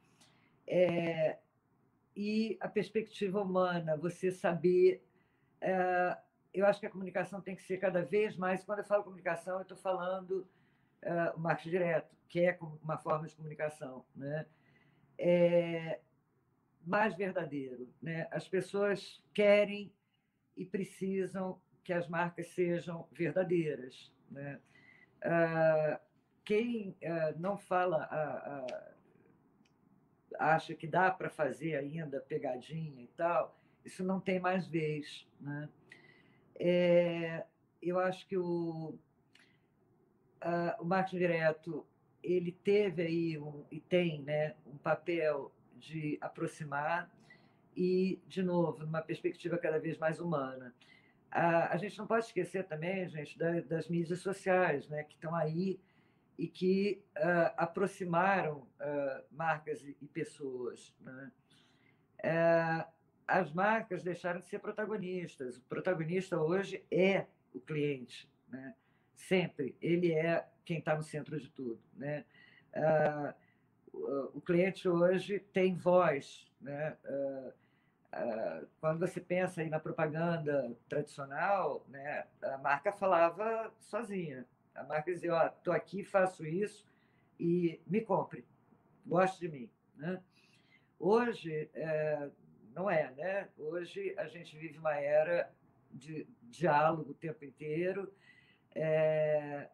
É, e a perspectiva humana, você saber... É, eu acho que a comunicação tem que ser cada vez mais... Quando eu falo comunicação, eu estou falando uh, o marketing direto, que é uma forma de comunicação, né? É, mais verdadeiro, né? As pessoas querem e precisam que as marcas sejam verdadeiras, né? Uh, quem uh, não fala, uh, uh, acha que dá para fazer ainda pegadinha e tal, isso não tem mais vez, né? É, eu acho que o, uh, o marketing direto ele teve aí um, e tem, né, um papel de aproximar e, de novo, numa perspectiva cada vez mais humana. A, a gente não pode esquecer também, gente, da, das mídias sociais, né, que estão aí e que uh, aproximaram uh, marcas e, e pessoas, né? Uh, as marcas deixaram de ser protagonistas. O protagonista hoje é o cliente, né? Sempre. Ele é quem está no centro de tudo, né? Uh, o, o cliente hoje tem voz, né? Uh, Uh, quando você pensa aí na propaganda tradicional, né, a marca falava sozinha. A marca dizia, ó, tô aqui, faço isso e me compre, goste de mim, né? Hoje, é, não é, né? Hoje a gente vive uma era de diálogo o tempo inteiro. É,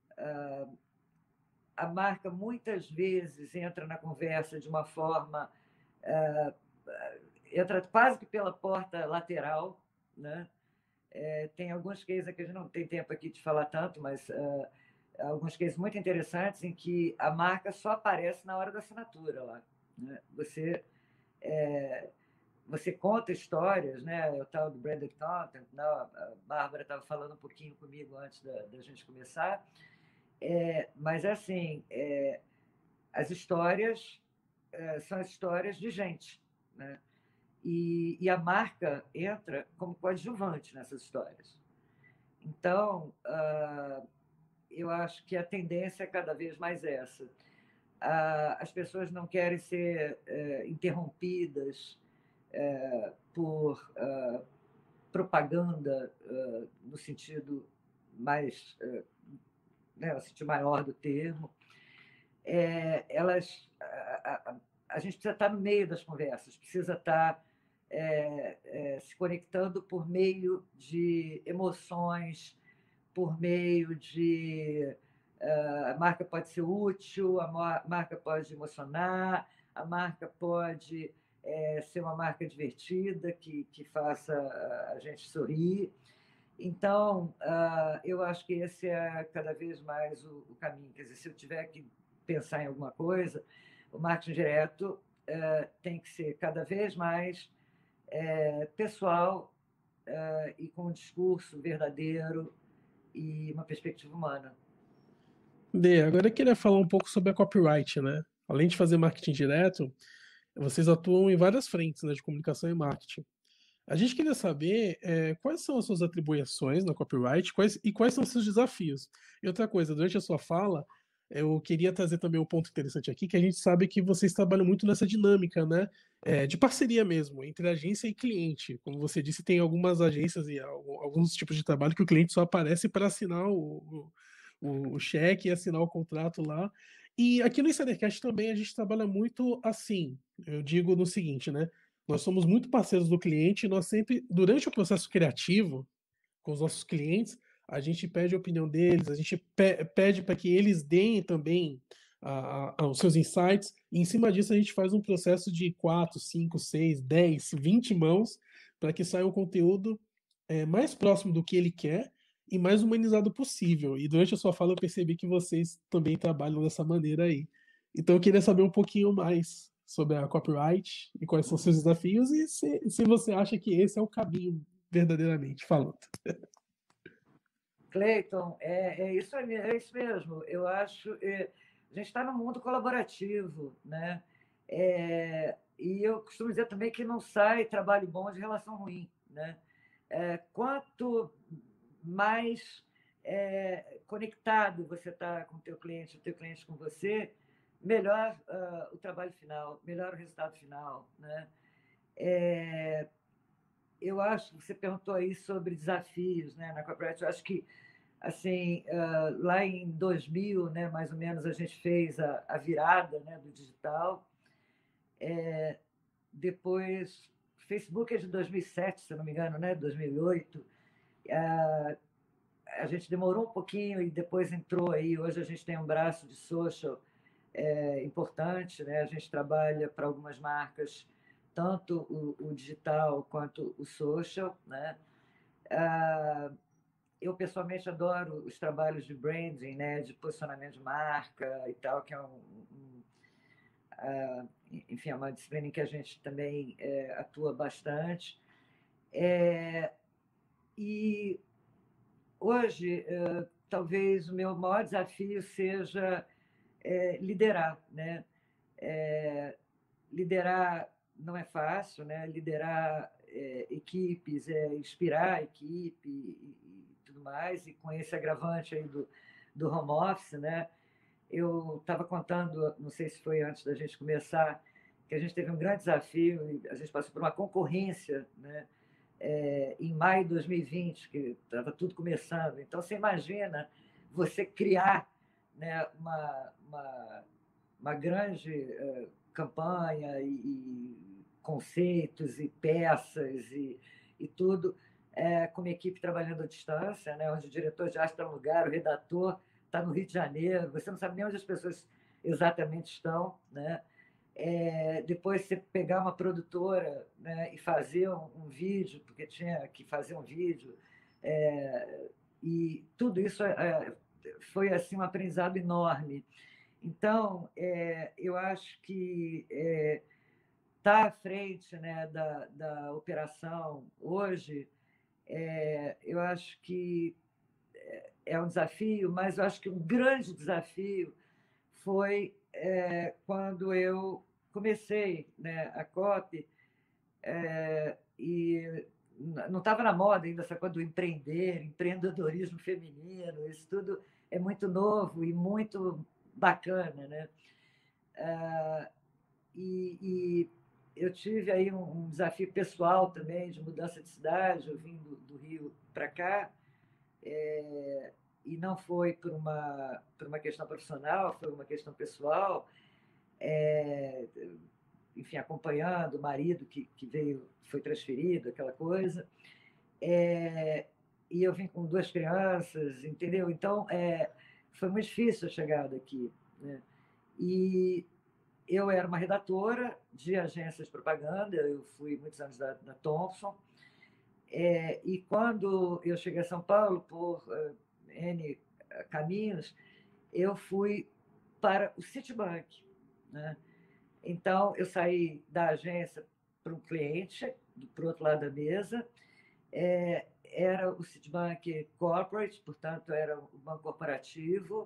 a marca muitas vezes entra na conversa de uma forma, é, entra quase que pela porta lateral, né? É, tem alguns cases que a gente não tem tempo aqui de falar tanto, mas uh, alguns cases muito interessantes em que a marca só aparece na hora da assinatura lá, né? Você, é, você conta histórias, né? O tal do branded content, não, a Bárbara estava falando um pouquinho comigo antes da, da gente começar, é, mas assim, é, as histórias é, são as histórias de gente, né? E, e a marca entra como coadjuvante nessas histórias. Então, uh, eu acho que a tendência é cada vez mais essa. Uh, as pessoas não querem ser uh, interrompidas uh, por uh, propaganda uh, no sentido mais, uh, né, no sentido maior do termo. É, elas, a, a, a gente precisa estar no meio das conversas, precisa estar É, é, se conectando por meio de emoções, por meio de... Uh, a marca pode ser útil, a marca pode emocionar, a marca pode é, ser uma marca divertida, que, que faça a gente sorrir. Então, uh, eu acho que esse é cada vez mais o, o caminho. Quer dizer, se eu tiver que pensar em alguma coisa, o marketing direto uh, tem que ser cada vez mais É, pessoal é, e com um discurso verdadeiro e uma perspectiva humana. Dê, agora eu queria falar um pouco sobre a copyright, né? Além de fazer marketing direto, vocês atuam em várias frentes, né, de comunicação e marketing. A gente queria saber é, quais são as suas atribuições na copyright quais, e quais são os seus desafios. E outra coisa, durante a sua fala, eu queria trazer também um ponto interessante aqui, que a gente sabe que vocês trabalham muito nessa dinâmica, né? É, de parceria mesmo, entre agência e cliente. Como você disse, tem algumas agências e alguns tipos de trabalho que o cliente só aparece para assinar o, o, o cheque e assinar o contrato lá. E aqui no Insidercast também a gente trabalha muito assim. Eu digo no seguinte, né? Nós somos muito parceiros do cliente e nós sempre, durante o processo criativo, com os nossos clientes, a gente pede a opinião deles, a gente pe pede para que eles deem também a, a, os seus insights, e em cima disso a gente faz um processo de quatro, cinco, seis, dez, vinte mãos para que saia um conteúdo é, mais próximo do que ele quer e mais humanizado possível. E durante a sua fala eu percebi que vocês também trabalham dessa maneira aí. Então eu queria saber um pouquinho mais sobre a copyright e quais são os seus desafios e se, se você acha que esse é o caminho verdadeiramente falando. Cleiton, é, é, isso, é isso mesmo. Eu acho... É, a gente está num mundo colaborativo, né? É, e eu costumo dizer também que não sai trabalho bom de relação ruim, né? É, quanto mais é, conectado você está com o teu cliente, o teu cliente com você, melhor uh, o trabalho final, melhor o resultado final, né? É, eu acho que você perguntou aí sobre desafios, né, na copyright. Eu acho que assim, uh, lá em dois mil, né, mais ou menos, a gente fez a, a virada, né, do digital. É, depois, Facebook é de dois mil e sete, se não me engano, né, dois mil e oito. Uh, a gente demorou um pouquinho e depois entrou aí. Hoje a gente tem um braço de social é, importante, né? A gente trabalha para algumas marcas, tanto o, o digital quanto o social, né? Uh, eu pessoalmente adoro os trabalhos de branding, né, de posicionamento de marca e tal, que é um, um uh, enfim, é uma disciplina em que a gente também é, atua bastante. É, e hoje, uh, talvez o meu maior desafio seja é, liderar, né? É, liderar não é fácil, né? Liderar é, equipes, é, inspirar a equipe e, e tudo mais, e com esse agravante aí do, do home office, né? Eu estava contando, não sei se foi antes da gente começar, que a gente teve um grande desafio, e a gente passou por uma concorrência, né? É, em maio de dois mil e vinte, que estava tudo começando. Então, você imagina você criar, né, uma, uma, uma grande uh, campanha e, e conceitos e peças e, e tudo é, com uma equipe trabalhando à distância, né, onde o diretor de arte está no lugar, o redator está no Rio de Janeiro, você não sabe nem onde as pessoas exatamente estão, né? É, depois você pegar uma produtora, né, e fazer um, um vídeo, porque tinha que fazer um vídeo, é, e tudo isso é, foi assim um aprendizado enorme. Então, é, eu acho que é, estar à frente, né, da, da operação hoje, é, eu acho que é um desafio, mas eu acho que um grande desafio foi é, quando eu comecei, né, a COP, é, e não estava na moda ainda essa coisa do empreender, empreendedorismo feminino, isso tudo é muito novo e muito bacana, né? Ah, e, e eu tive aí um, um desafio pessoal também de mudança de cidade, eu vim do, do Rio para cá, é, e não foi por uma, por uma questão profissional, foi uma questão pessoal, é, enfim, acompanhando o marido que, que veio, foi transferido, aquela coisa, é, e eu vim com duas crianças, entendeu? Então, é, foi muito difícil a chegada aqui, né? E eu era uma redatora de agências de propaganda, eu fui muitos anos da, da Thomson, é, e quando eu cheguei a São Paulo, por uh, N caminhos, eu fui para o Citibank, né? Então, eu saí da agência para um cliente, para o outro lado da mesa, é, era o Citibank Corporate, portanto, era um banco corporativo,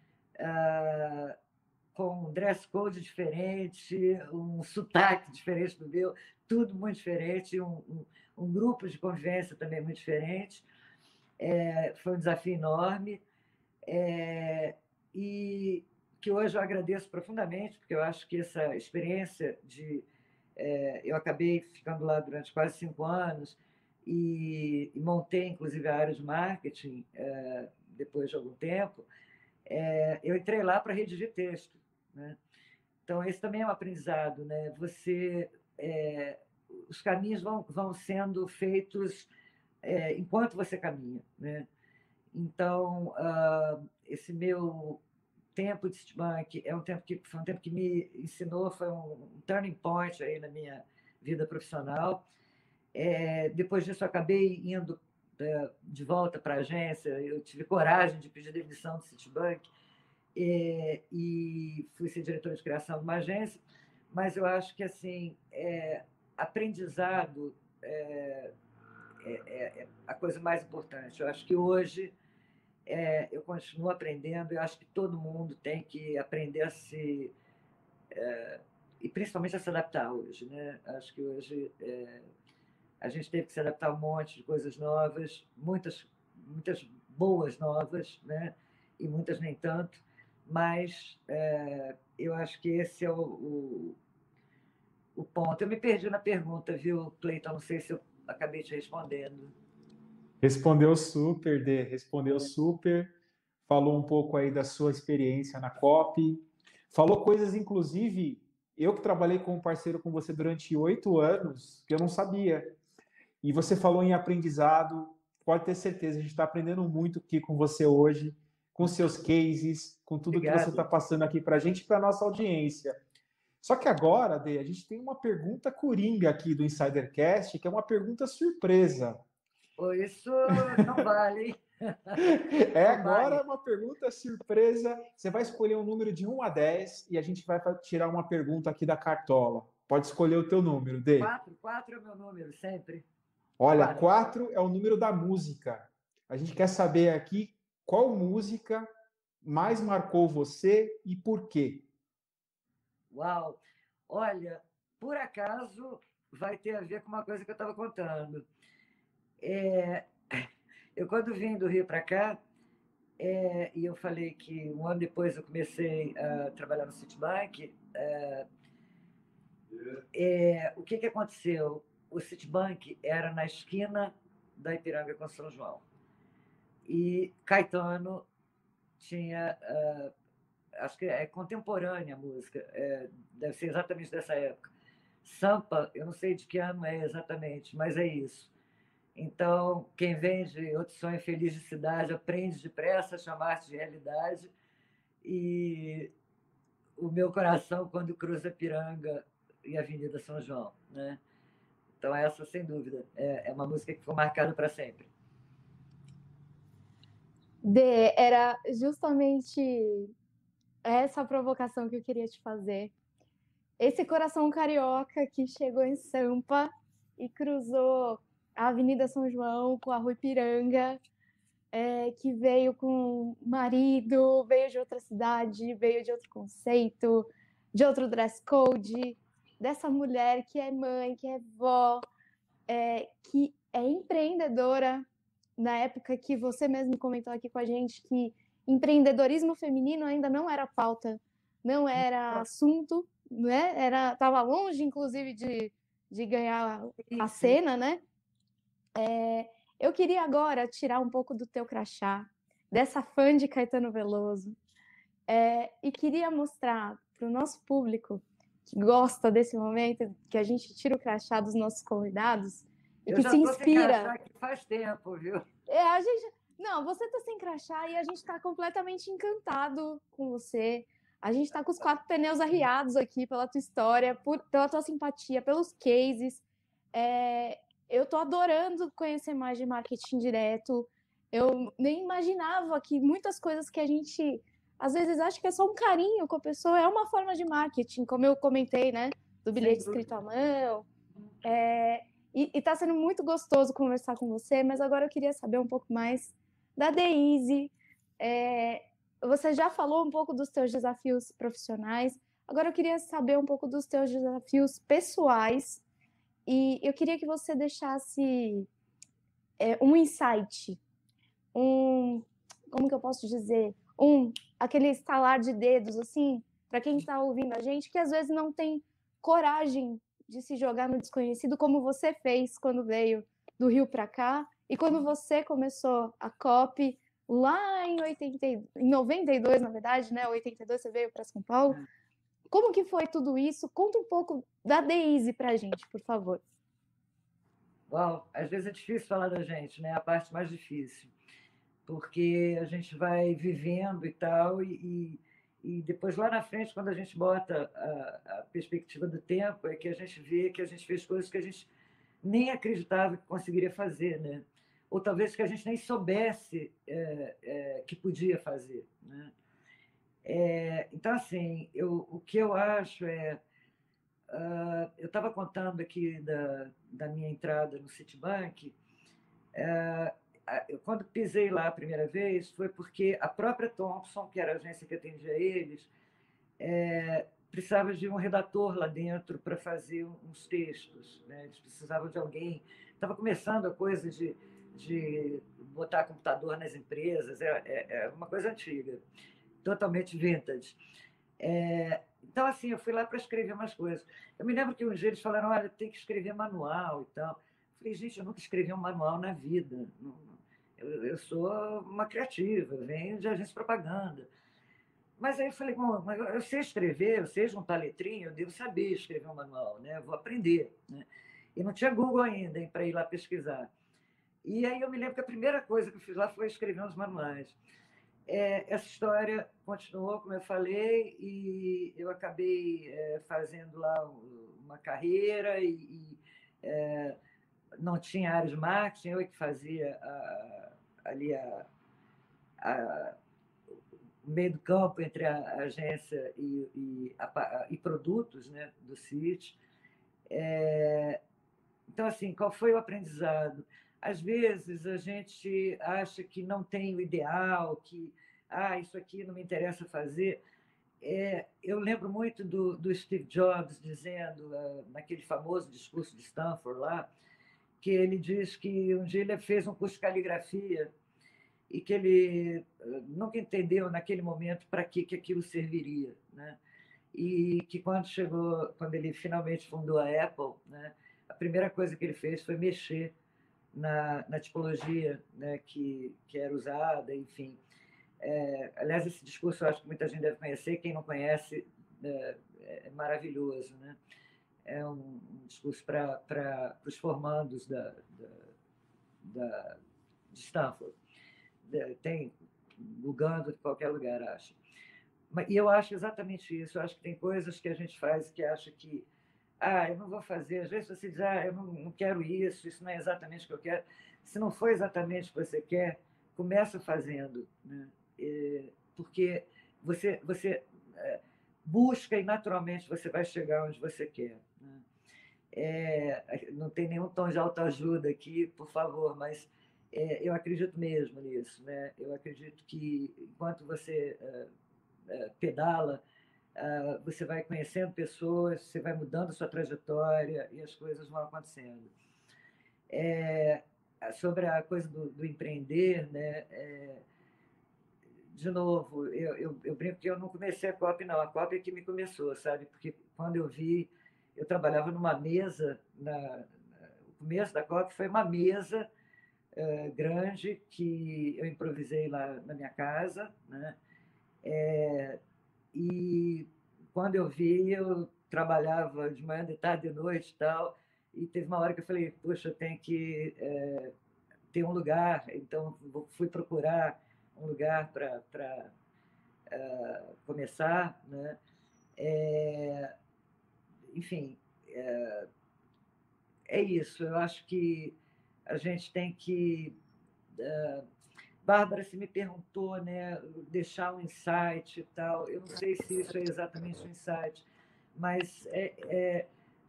uh, com um dress code diferente, um sotaque diferente do meu, tudo muito diferente, um, um, um grupo de convivência também muito diferente. É, foi um desafio enorme, é, e que hoje eu agradeço profundamente, porque eu acho que essa experiência de... É, eu acabei ficando lá durante quase cinco anos e, e montei, inclusive, a área de marketing é, depois de algum tempo. É, eu entrei lá para redigir texto, né? Então, esse também é um aprendizado, né? Você, é, os caminhos vão, vão sendo feitos é, enquanto você caminha, né? Então, uh, esse meu tempo de Citibank é um tempo que foi um tempo que me ensinou, foi um, um turning point aí na minha vida profissional. É, depois disso, eu acabei indo é, de volta para a agência. Eu tive coragem de pedir demissão do Citibank é, e fui ser diretora de criação de uma agência. Mas eu acho que assim, é, aprendizado é, é, é a coisa mais importante. Eu acho que hoje é, eu continuo aprendendo, eu acho que todo mundo tem que aprender a se... É, e principalmente a se adaptar hoje, né? Acho que hoje é, a gente teve que se adaptar a um monte de coisas novas, muitas, muitas boas novas, né? E muitas nem tanto, mas é, eu acho que esse é o, o, o ponto. Eu me perdi na pergunta, viu, Cleiton? Não sei se eu acabei te respondendo. Respondeu super, Dê, respondeu super. Falou um pouco aí da sua experiência na COP. Falou coisas, inclusive, eu que trabalhei como parceiro com você durante oito anos, que eu não sabia. E você falou em aprendizado, pode ter certeza, a gente está aprendendo muito aqui com você hoje, com seus cases, com tudo Obrigado. Que você está passando aqui para a gente e para a nossa audiência. Só que agora, Dê, a gente tem uma pergunta coringa aqui do InsiderCast, que é uma pergunta surpresa. Isso não vale, hein? É agora uma pergunta surpresa. Você vai escolher um número de um a dez e a gente vai tirar uma pergunta aqui da cartola. Pode escolher o teu número, Dê. quatro, quatro é o meu número, sempre. Olha, quatro é o número da música. A gente quer saber aqui qual música mais marcou você e por quê. Uau! Olha, por acaso vai ter a ver com uma coisa que eu estava contando. É, eu, quando vim do Rio para cá, é, e eu falei que um ano depois eu comecei a trabalhar no Citibank, é, é, o que, que aconteceu? O Citibank era na esquina da Ipiranga com São João. E Caetano tinha... Uh, acho que é contemporânea a música, é, deve ser exatamente dessa época. Sampa, eu não sei de que ano é exatamente, mas é isso. Então, quem vende Outro Sonho Feliz de Cidade aprende depressa a chamar-se de realidade. E o meu coração quando cruza Piranga e Avenida São João, né? Então, essa, sem dúvida, é, é uma música que ficou marcada para sempre. Dê, era justamente essa provocação que eu queria te fazer. Esse coração carioca que chegou em Sampa e cruzou a Avenida São João com a Rua Ipiranga, é, que veio com marido, veio de outra cidade, veio de outro conceito, de outro dress code, dessa mulher que é mãe, que é vó, é, que é empreendedora, na época que você mesmo comentou aqui com a gente que empreendedorismo feminino ainda não era pauta, não era assunto, né? Era, estava longe, inclusive, de, de ganhar a cena, né? É, eu queria agora tirar um pouco do teu crachá, dessa fã de Caetano Veloso, é, e queria mostrar para o nosso público que gosta desse momento, que a gente tira o crachá dos nossos convidados, e Eu que já se tô sem inspira. crachá aqui faz tempo, viu? É, a gente. Não, você tá sem crachá e a gente tá completamente encantado com você. A gente tá com os quatro pneus arriados aqui pela tua história, por, pela tua simpatia, pelos cases. É, eu tô adorando conhecer mais de marketing direto. Eu nem imaginava que muitas coisas que a gente às vezes acha que é só um carinho com a pessoa, é uma forma de marketing, como eu comentei, né? Do bilhete escrito à mão. É, e está sendo muito gostoso conversar com você, mas agora eu queria saber um pouco mais da Deise. É, você já falou um pouco dos teus desafios profissionais, agora eu queria saber um pouco dos teus desafios pessoais, e eu queria que você deixasse é, um insight, um, como que eu posso dizer, um, aquele estalar de dedos, assim, para quem está ouvindo a gente, que às vezes não tem coragem de se jogar no desconhecido, como você fez quando veio do Rio para cá, e quando você começou a C O P lá em, oitenta, em noventa e dois, na verdade, né? oitenta e dois você veio para São Paulo. Como que foi tudo isso? Conta um pouco da Deise para a gente, por favor. Uau, às vezes é difícil falar da gente, né? A parte mais difícil, porque a gente vai vivendo e tal, e, e depois lá na frente, quando a gente bota a, a perspectiva do tempo, é que a gente vê que a gente fez coisas que a gente nem acreditava que conseguiria fazer, né? Ou talvez que a gente nem soubesse é, é, que podia fazer, né? É, então, assim, eu, o que eu acho é... Uh, eu estava contando aqui da, da minha entrada no Citibank. Uh, eu, quando pisei lá a primeira vez, foi porque a própria Thomson, que era a agência que atendia eles, é, precisava de um redator lá dentro para fazer uns textos, né? Eles precisavam de alguém. Estava começando a coisa de, de botar computador nas empresas, é, é, é uma coisa antiga, totalmente vintage. É, então, assim, eu fui lá para escrever umas coisas. Eu me lembro que um dia eles falaram, olha, tem que escrever manual e tal. Eu falei, gente, eu nunca escrevi um manual na vida. Eu, eu sou uma criativa, venho de agência de propaganda. Mas aí eu falei, bom, eu sei escrever, eu sei juntar letrinha, eu devo saber escrever um manual, né? Eu vou aprender, né? E não tinha Google ainda para ir lá pesquisar. E aí eu me lembro que a primeira coisa que eu fiz lá foi escrever uns manuais. É, essa história continuou, como eu falei, e eu acabei é, fazendo lá uma carreira e, e é, não tinha área de marketing, eu que fazia a, ali a, a, o meio do campo entre a agência e, e, a, e produtos, né, do City. É, então, assim, qual foi o aprendizado? Às vezes a gente acha que não tem o ideal, que ah, isso aqui não me interessa fazer. É, eu lembro muito do, do Steve Jobs dizendo, uh, naquele famoso discurso de Stanford lá, que ele diz que um dia ele fez um curso de caligrafia e que ele uh, nunca entendeu naquele momento para que, que aquilo serviria, né? E que quando chegou, quando ele finalmente fundou a Apple, né, a primeira coisa que ele fez foi mexer na, na tipologia, né, que, que era usada, enfim. É, aliás, esse discurso eu acho que muita gente deve conhecer, quem não conhece é, é maravilhoso, né? É um, um discurso para os formandos da, da, da, de Stanford. Tem Uganda, de qualquer lugar, acho. E eu acho exatamente isso. Eu acho que tem coisas que a gente faz que acha que ah, eu não vou fazer. Às vezes você diz, ah, eu não, não quero isso, isso não é exatamente o que eu quero. Se não for exatamente o que você quer, começa fazendo, né? E, porque você, você é, busca e naturalmente você vai chegar onde você quer, né? É, não tem nenhum tom de autoajuda aqui, por favor, mas é, eu acredito mesmo nisso, né? Eu acredito que enquanto você é, é, pedala, é, você vai conhecendo pessoas, você vai mudando a sua trajetória e as coisas vão acontecendo. É, sobre a coisa do, do empreender, né? É, de novo, eu, eu, eu brinco que eu não comecei a COP, não. A COP é que me começou, sabe? Porque quando eu vi, eu trabalhava numa mesa, na, na, o começo da COP foi uma mesa uh, grande que eu improvisei lá na minha casa, né? É, e quando eu vi, eu trabalhava de manhã, de tarde, de noite e tal, e teve uma hora que eu falei, poxa, eu tenho que é, ter um lugar, então fui procurar um lugar para uh, começar, né? É, enfim, é, é isso. Eu acho que a gente tem que... Uh, Bárbara, você me perguntou, né, deixar um insight e tal. Eu não sei se isso é exatamente um insight, mas é, é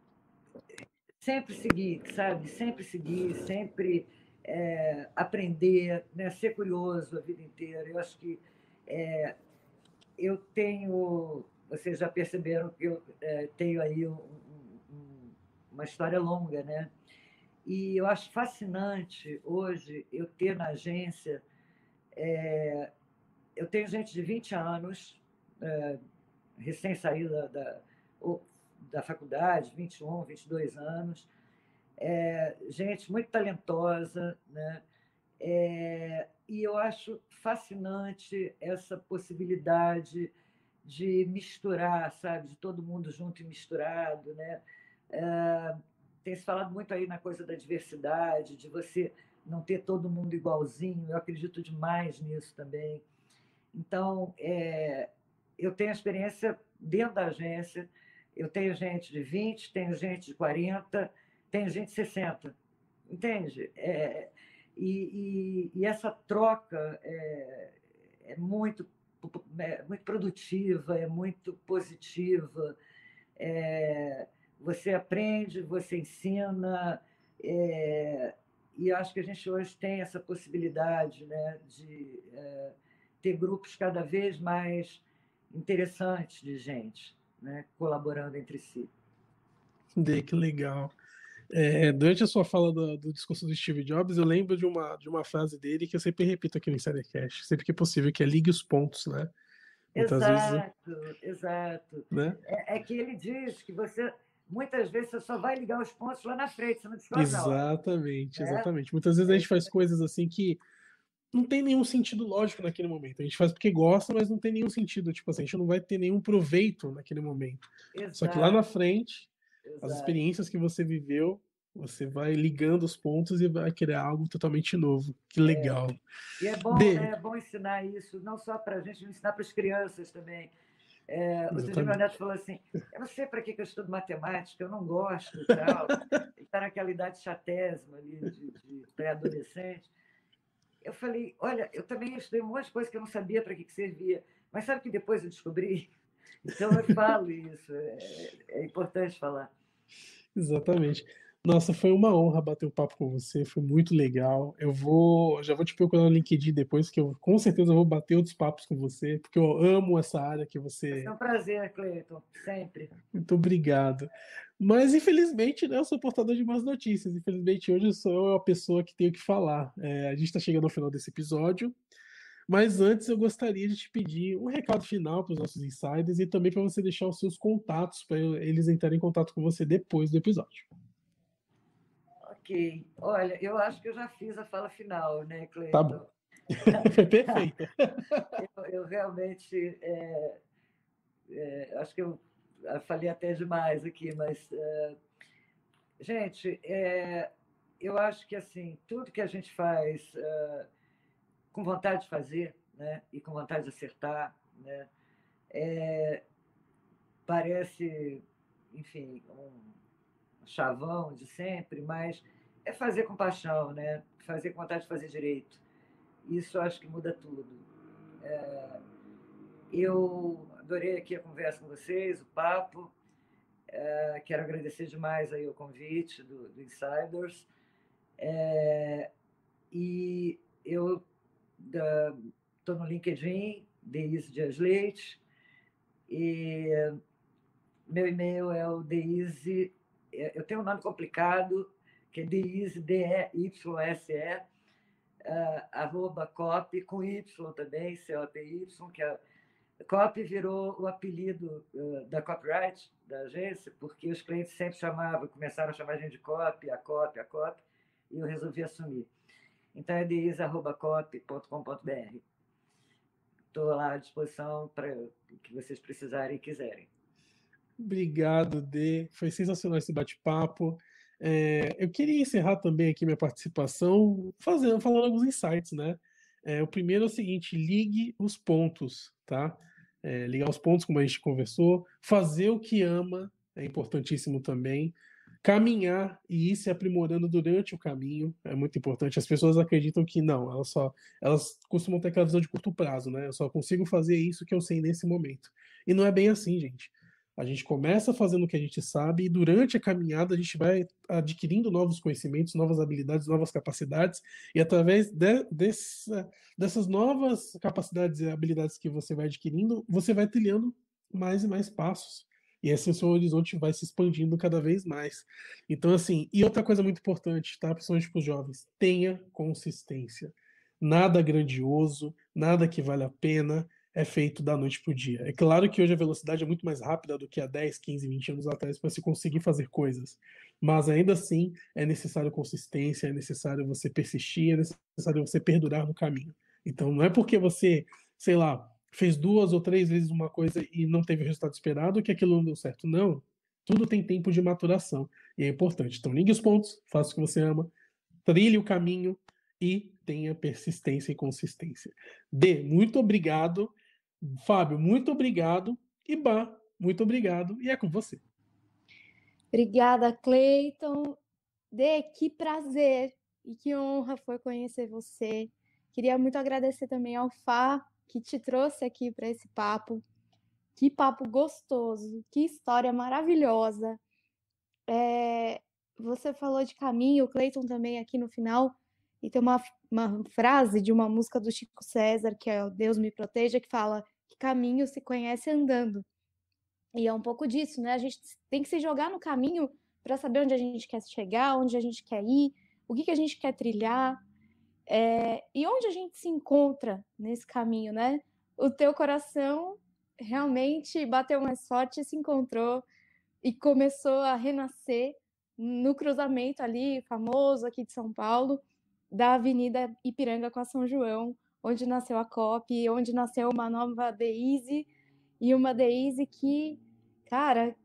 sempre seguir, sabe? Sempre seguir, sempre é, aprender, né? Ser curioso a vida inteira. Eu acho que é, eu tenho... Vocês já perceberam que eu é, tenho aí um, um, uma história longa, né? E eu acho fascinante hoje eu ter na agência... É, eu tenho gente de vinte anos, é, recém-saída da, da faculdade, vinte e um, vinte e dois anos, é, gente muito talentosa, né? É, e eu acho fascinante essa possibilidade de misturar, sabe? De todo mundo junto e misturado, né? É, tem se falado muito aí na coisa da diversidade, de você não ter todo mundo igualzinho. Eu acredito demais nisso também. Então, é, eu tenho experiência dentro da agência, eu tenho gente de vinte, tenho gente de quarenta, tenho gente de sessenta, entende? É, e, e, e essa troca é, é, muito, é muito produtiva, é muito positiva. É, você aprende, você ensina, é, e acho que a gente hoje tem essa possibilidade, né, de é, ter grupos cada vez mais interessantes de gente, né, colaborando entre si. De, que legal. É, durante a sua fala do, do discurso do Steve Jobs, eu lembro de uma, de uma frase dele que eu sempre repito aqui no Insidercast, sempre que é possível, que é ligue os pontos, né? Muitas exato, vezes, exato. Né? É, é que ele diz que você, muitas vezes, você só vai ligar os pontos lá na frente, você não descobre Exatamente, na hora, exatamente. né? Muitas vezes a gente faz coisas assim que não tem nenhum sentido lógico naquele momento. A gente faz porque gosta, mas não tem nenhum sentido. Tipo assim, a gente não vai ter nenhum proveito naquele momento. Exato, só que lá na frente, exato. As experiências que você viveu, você vai ligando os pontos e vai criar algo totalmente novo. Que legal. É. E é bom, De... né? É bom ensinar isso, não só para a gente, ensinar para as crianças também. É, outro dia meu neto falou assim, eu não sei para que, que eu estudo matemática, eu não gosto e tal. Ele está naquela idade chatésima ali de, de pré-adolescente. Eu falei, olha, eu também estudei um monte de coisa que eu não sabia para que, que servia, mas sabe que depois eu descobri? Então eu falo isso, é, é importante falar. Exatamente. Nossa, foi uma honra bater um papo com você, foi muito legal. Eu vou, já vou te procurar no LinkedIn depois, que eu com certeza vou bater outros papos com você, porque eu amo essa área que você. É um prazer, Cleiton, sempre. Muito obrigado. Mas infelizmente, né, eu sou portador de más notícias. Infelizmente, hoje eu sou a pessoa que tenho que falar. É, a gente está chegando ao final desse episódio. Mas antes eu gostaria de te pedir um recado final para os nossos insiders e também para você deixar os seus contatos para eles entrarem em contato com você depois do episódio. Ok. Olha, eu acho que eu já fiz a fala final, né, Cleiton? Tá bom. Foi perfeita. eu, eu realmente é, é, acho que eu falei até demais aqui, mas é, gente, é, eu acho que assim, tudo que a gente faz uh, com vontade de fazer, né, e com vontade de acertar, né, é, parece, enfim, um chavão de sempre, mas é fazer com paixão, né, fazer com vontade de fazer direito. Isso eu acho que muda tudo. É, eu adorei aqui a conversa com vocês, o papo. É, quero agradecer demais aí o convite do, do Insiders. É, e eu estou no LinkedIn, Deise Dias Leite, e meu e-mail é o Deise, eu tenho um nome complicado, que é Deise, D E Y S E, uh, arroba cop, com Y também, C O P Y, que é Copy virou o apelido uh, da copyright da agência, porque os clientes sempre chamavam, começaram a chamar a gente de copy, a copy, a copy, e eu resolvi assumir. Então é deise arroba copy ponto com ponto b r. Estou lá à disposição para o que vocês precisarem e quiserem. Obrigado, Dê. Foi sensacional esse bate-papo. É, eu queria encerrar também aqui minha participação fazendo, falando alguns insights, né? É, o primeiro é o seguinte: ligue os pontos, tá? É, ligar os pontos, como a gente conversou, fazer o que ama é importantíssimo também. Caminhar e ir se aprimorando durante o caminho é muito importante. As pessoas acreditam que não, elas só elas costumam ter aquela visão de curto prazo, né? Eu só consigo fazer isso que eu sei nesse momento. E não é bem assim, gente. A gente começa fazendo o que a gente sabe e durante a caminhada a gente vai adquirindo novos conhecimentos, novas habilidades, novas capacidades, e através de, dessa, dessas novas capacidades e habilidades que você vai adquirindo, você vai trilhando mais e mais passos. E assim o seu horizonte vai se expandindo cada vez mais. Então, assim, e outra coisa muito importante, tá? Principalmente para os jovens, tenha consistência. Nada grandioso, nada que vale a pena é feito da noite para o dia. É claro que hoje a velocidade é muito mais rápida do que há dez, quinze, vinte anos atrás para se conseguir fazer coisas. Mas ainda assim é necessário consistência, é necessário você persistir, é necessário você perdurar no caminho. Então não é porque você, sei lá, fez duas ou três vezes uma coisa e não teve o resultado esperado que aquilo não deu certo. Não. Tudo tem tempo de maturação e é importante. Então ligue os pontos, faça o que você ama, trilhe o caminho e tenha persistência e consistência. Dê, muito obrigado. Fábio, muito obrigado. E Bá, muito obrigado. E é com você. Obrigada, Cleiton. Dê, que prazer e que honra foi conhecer você. Queria muito agradecer também ao Fá, que te trouxe aqui para esse papo. Que papo gostoso, que história maravilhosa. É, você falou de caminho, o Cleiton também aqui no final, e tem uma, uma frase de uma música do Chico César, que é o Deus me proteja, que fala que caminho se conhece andando. E é um pouco disso, né? A gente tem que se jogar no caminho para saber onde a gente quer chegar, onde a gente quer ir, o que, que a gente quer trilhar, é, e onde a gente se encontra nesse caminho, né? O teu coração realmente bateu mais forte, se encontrou e começou a renascer no cruzamento ali, famoso aqui de São Paulo, da Avenida Ipiranga com a São João, onde nasceu a Cop, onde nasceu uma nova Deise, e uma Deise que, cara,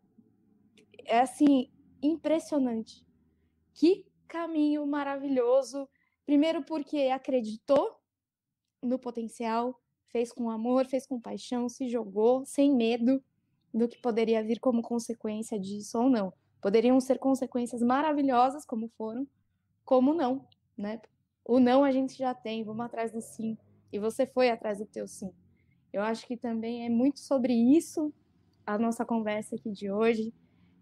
é assim, impressionante. Que caminho maravilhoso. Primeiro porque acreditou no potencial, fez com amor, fez com paixão, se jogou sem medo do que poderia vir como consequência disso ou não. Poderiam ser consequências maravilhosas, como foram, como não, né? O não a gente já tem, vamos atrás do sim. E você foi atrás do teu sim. Eu acho que também é muito sobre isso a nossa conversa aqui de hoje.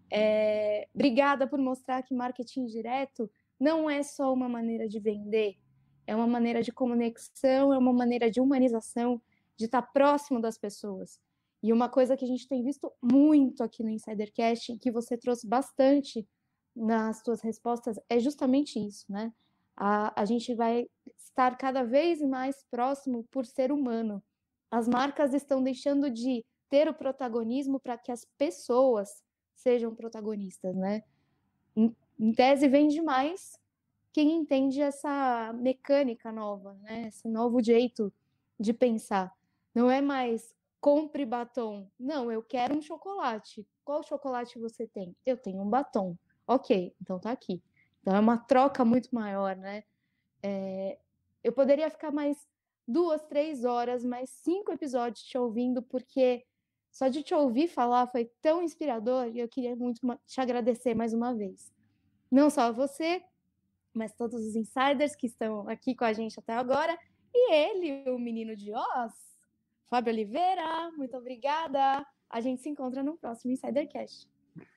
É... Obrigada por mostrar que marketing direto não é só uma maneira de vender, é uma maneira de conexão, é uma maneira de humanização, de estar próximo das pessoas. E uma coisa que a gente tem visto muito aqui no Insidercast, que você trouxe bastante nas suas respostas, é justamente isso, né? A, a gente vai estar cada vez mais próximo por ser humano. As marcas estão deixando de ter o protagonismo para que as pessoas sejam protagonistas, né? Em, em tese, vende mais quem entende essa mecânica nova, né? Esse novo jeito de pensar. Não é mais compre batom. Não, eu quero um chocolate. Qual chocolate você tem? Eu tenho um batom. Ok, então tá aqui. Então é uma troca muito maior, né? É, eu poderia ficar mais duas, três horas, mais cinco episódios te ouvindo, porque só de te ouvir falar foi tão inspirador e eu queria muito te agradecer mais uma vez. Não só você, mas todos os insiders que estão aqui com a gente até agora, e ele, o menino de Oz, Fábio Oliveira, muito obrigada. A gente se encontra no próximo Insidercast.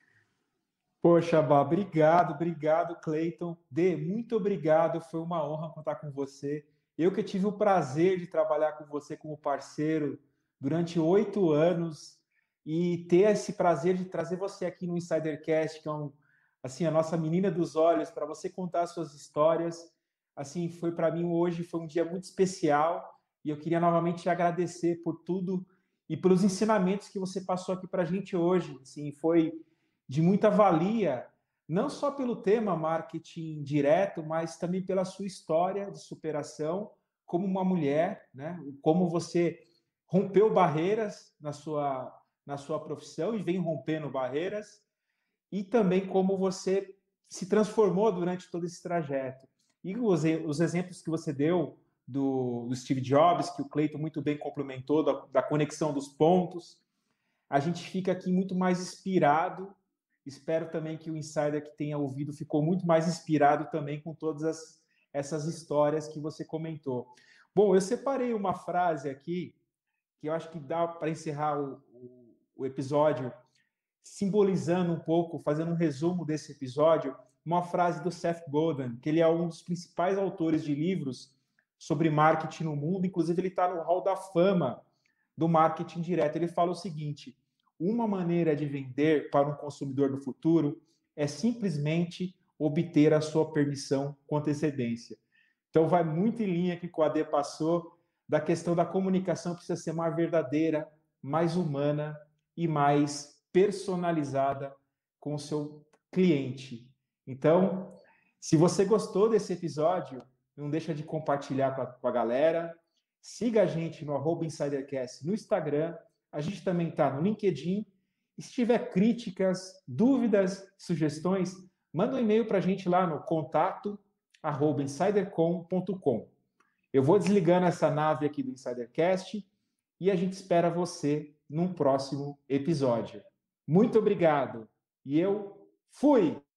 Poxa, Bá, obrigado, obrigado, Cleiton. Dê, muito obrigado, foi uma honra contar com você. Eu que tive o prazer de trabalhar com você como parceiro durante oito anos e ter esse prazer de trazer você aqui no Insidercast, que é um, assim, a nossa menina dos olhos, para você contar suas histórias. Assim, foi para mim hoje, foi um dia muito especial e eu queria novamente te agradecer por tudo e pelos ensinamentos que você passou aqui para a gente hoje. Assim, foi de muita valia, não só pelo tema marketing direto, mas também pela sua história de superação como uma mulher, né? Como você rompeu barreiras na sua, na sua profissão e vem rompendo barreiras, e também como você se transformou durante todo esse trajeto. E os, os exemplos que você deu do, do Steve Jobs, que o Cleiton muito bem complementou, da, da conexão dos pontos, a gente fica aqui muito mais inspirado. Espero também que o insider que tenha ouvido ficou muito mais inspirado também com todas as, essas histórias que você comentou. Bom, eu separei uma frase aqui que eu acho que dá para encerrar o, o, o episódio, simbolizando um pouco, fazendo um resumo desse episódio, uma frase do Seth Godin, que ele é um dos principais autores de livros sobre marketing no mundo, inclusive ele está no Hall da Fama do marketing direto. Ele fala o seguinte: uma maneira de vender para um consumidor do futuro é simplesmente obter a sua permissão com antecedência. Então, vai muito em linha com o que o A D passou, da questão da comunicação que precisa ser mais verdadeira, mais humana e mais personalizada com o seu cliente. Então, se você gostou desse episódio, não deixa de compartilhar com a, com a galera. Siga a gente no arroba InsiderCast no Instagram. A gente também está no LinkedIn. E se tiver críticas, dúvidas, sugestões, manda um e-mail para a gente lá no contato arroba insidercom ponto com. Eu vou desligando essa nave aqui do Insidercast e a gente espera você num próximo episódio. Muito obrigado. E eu fui!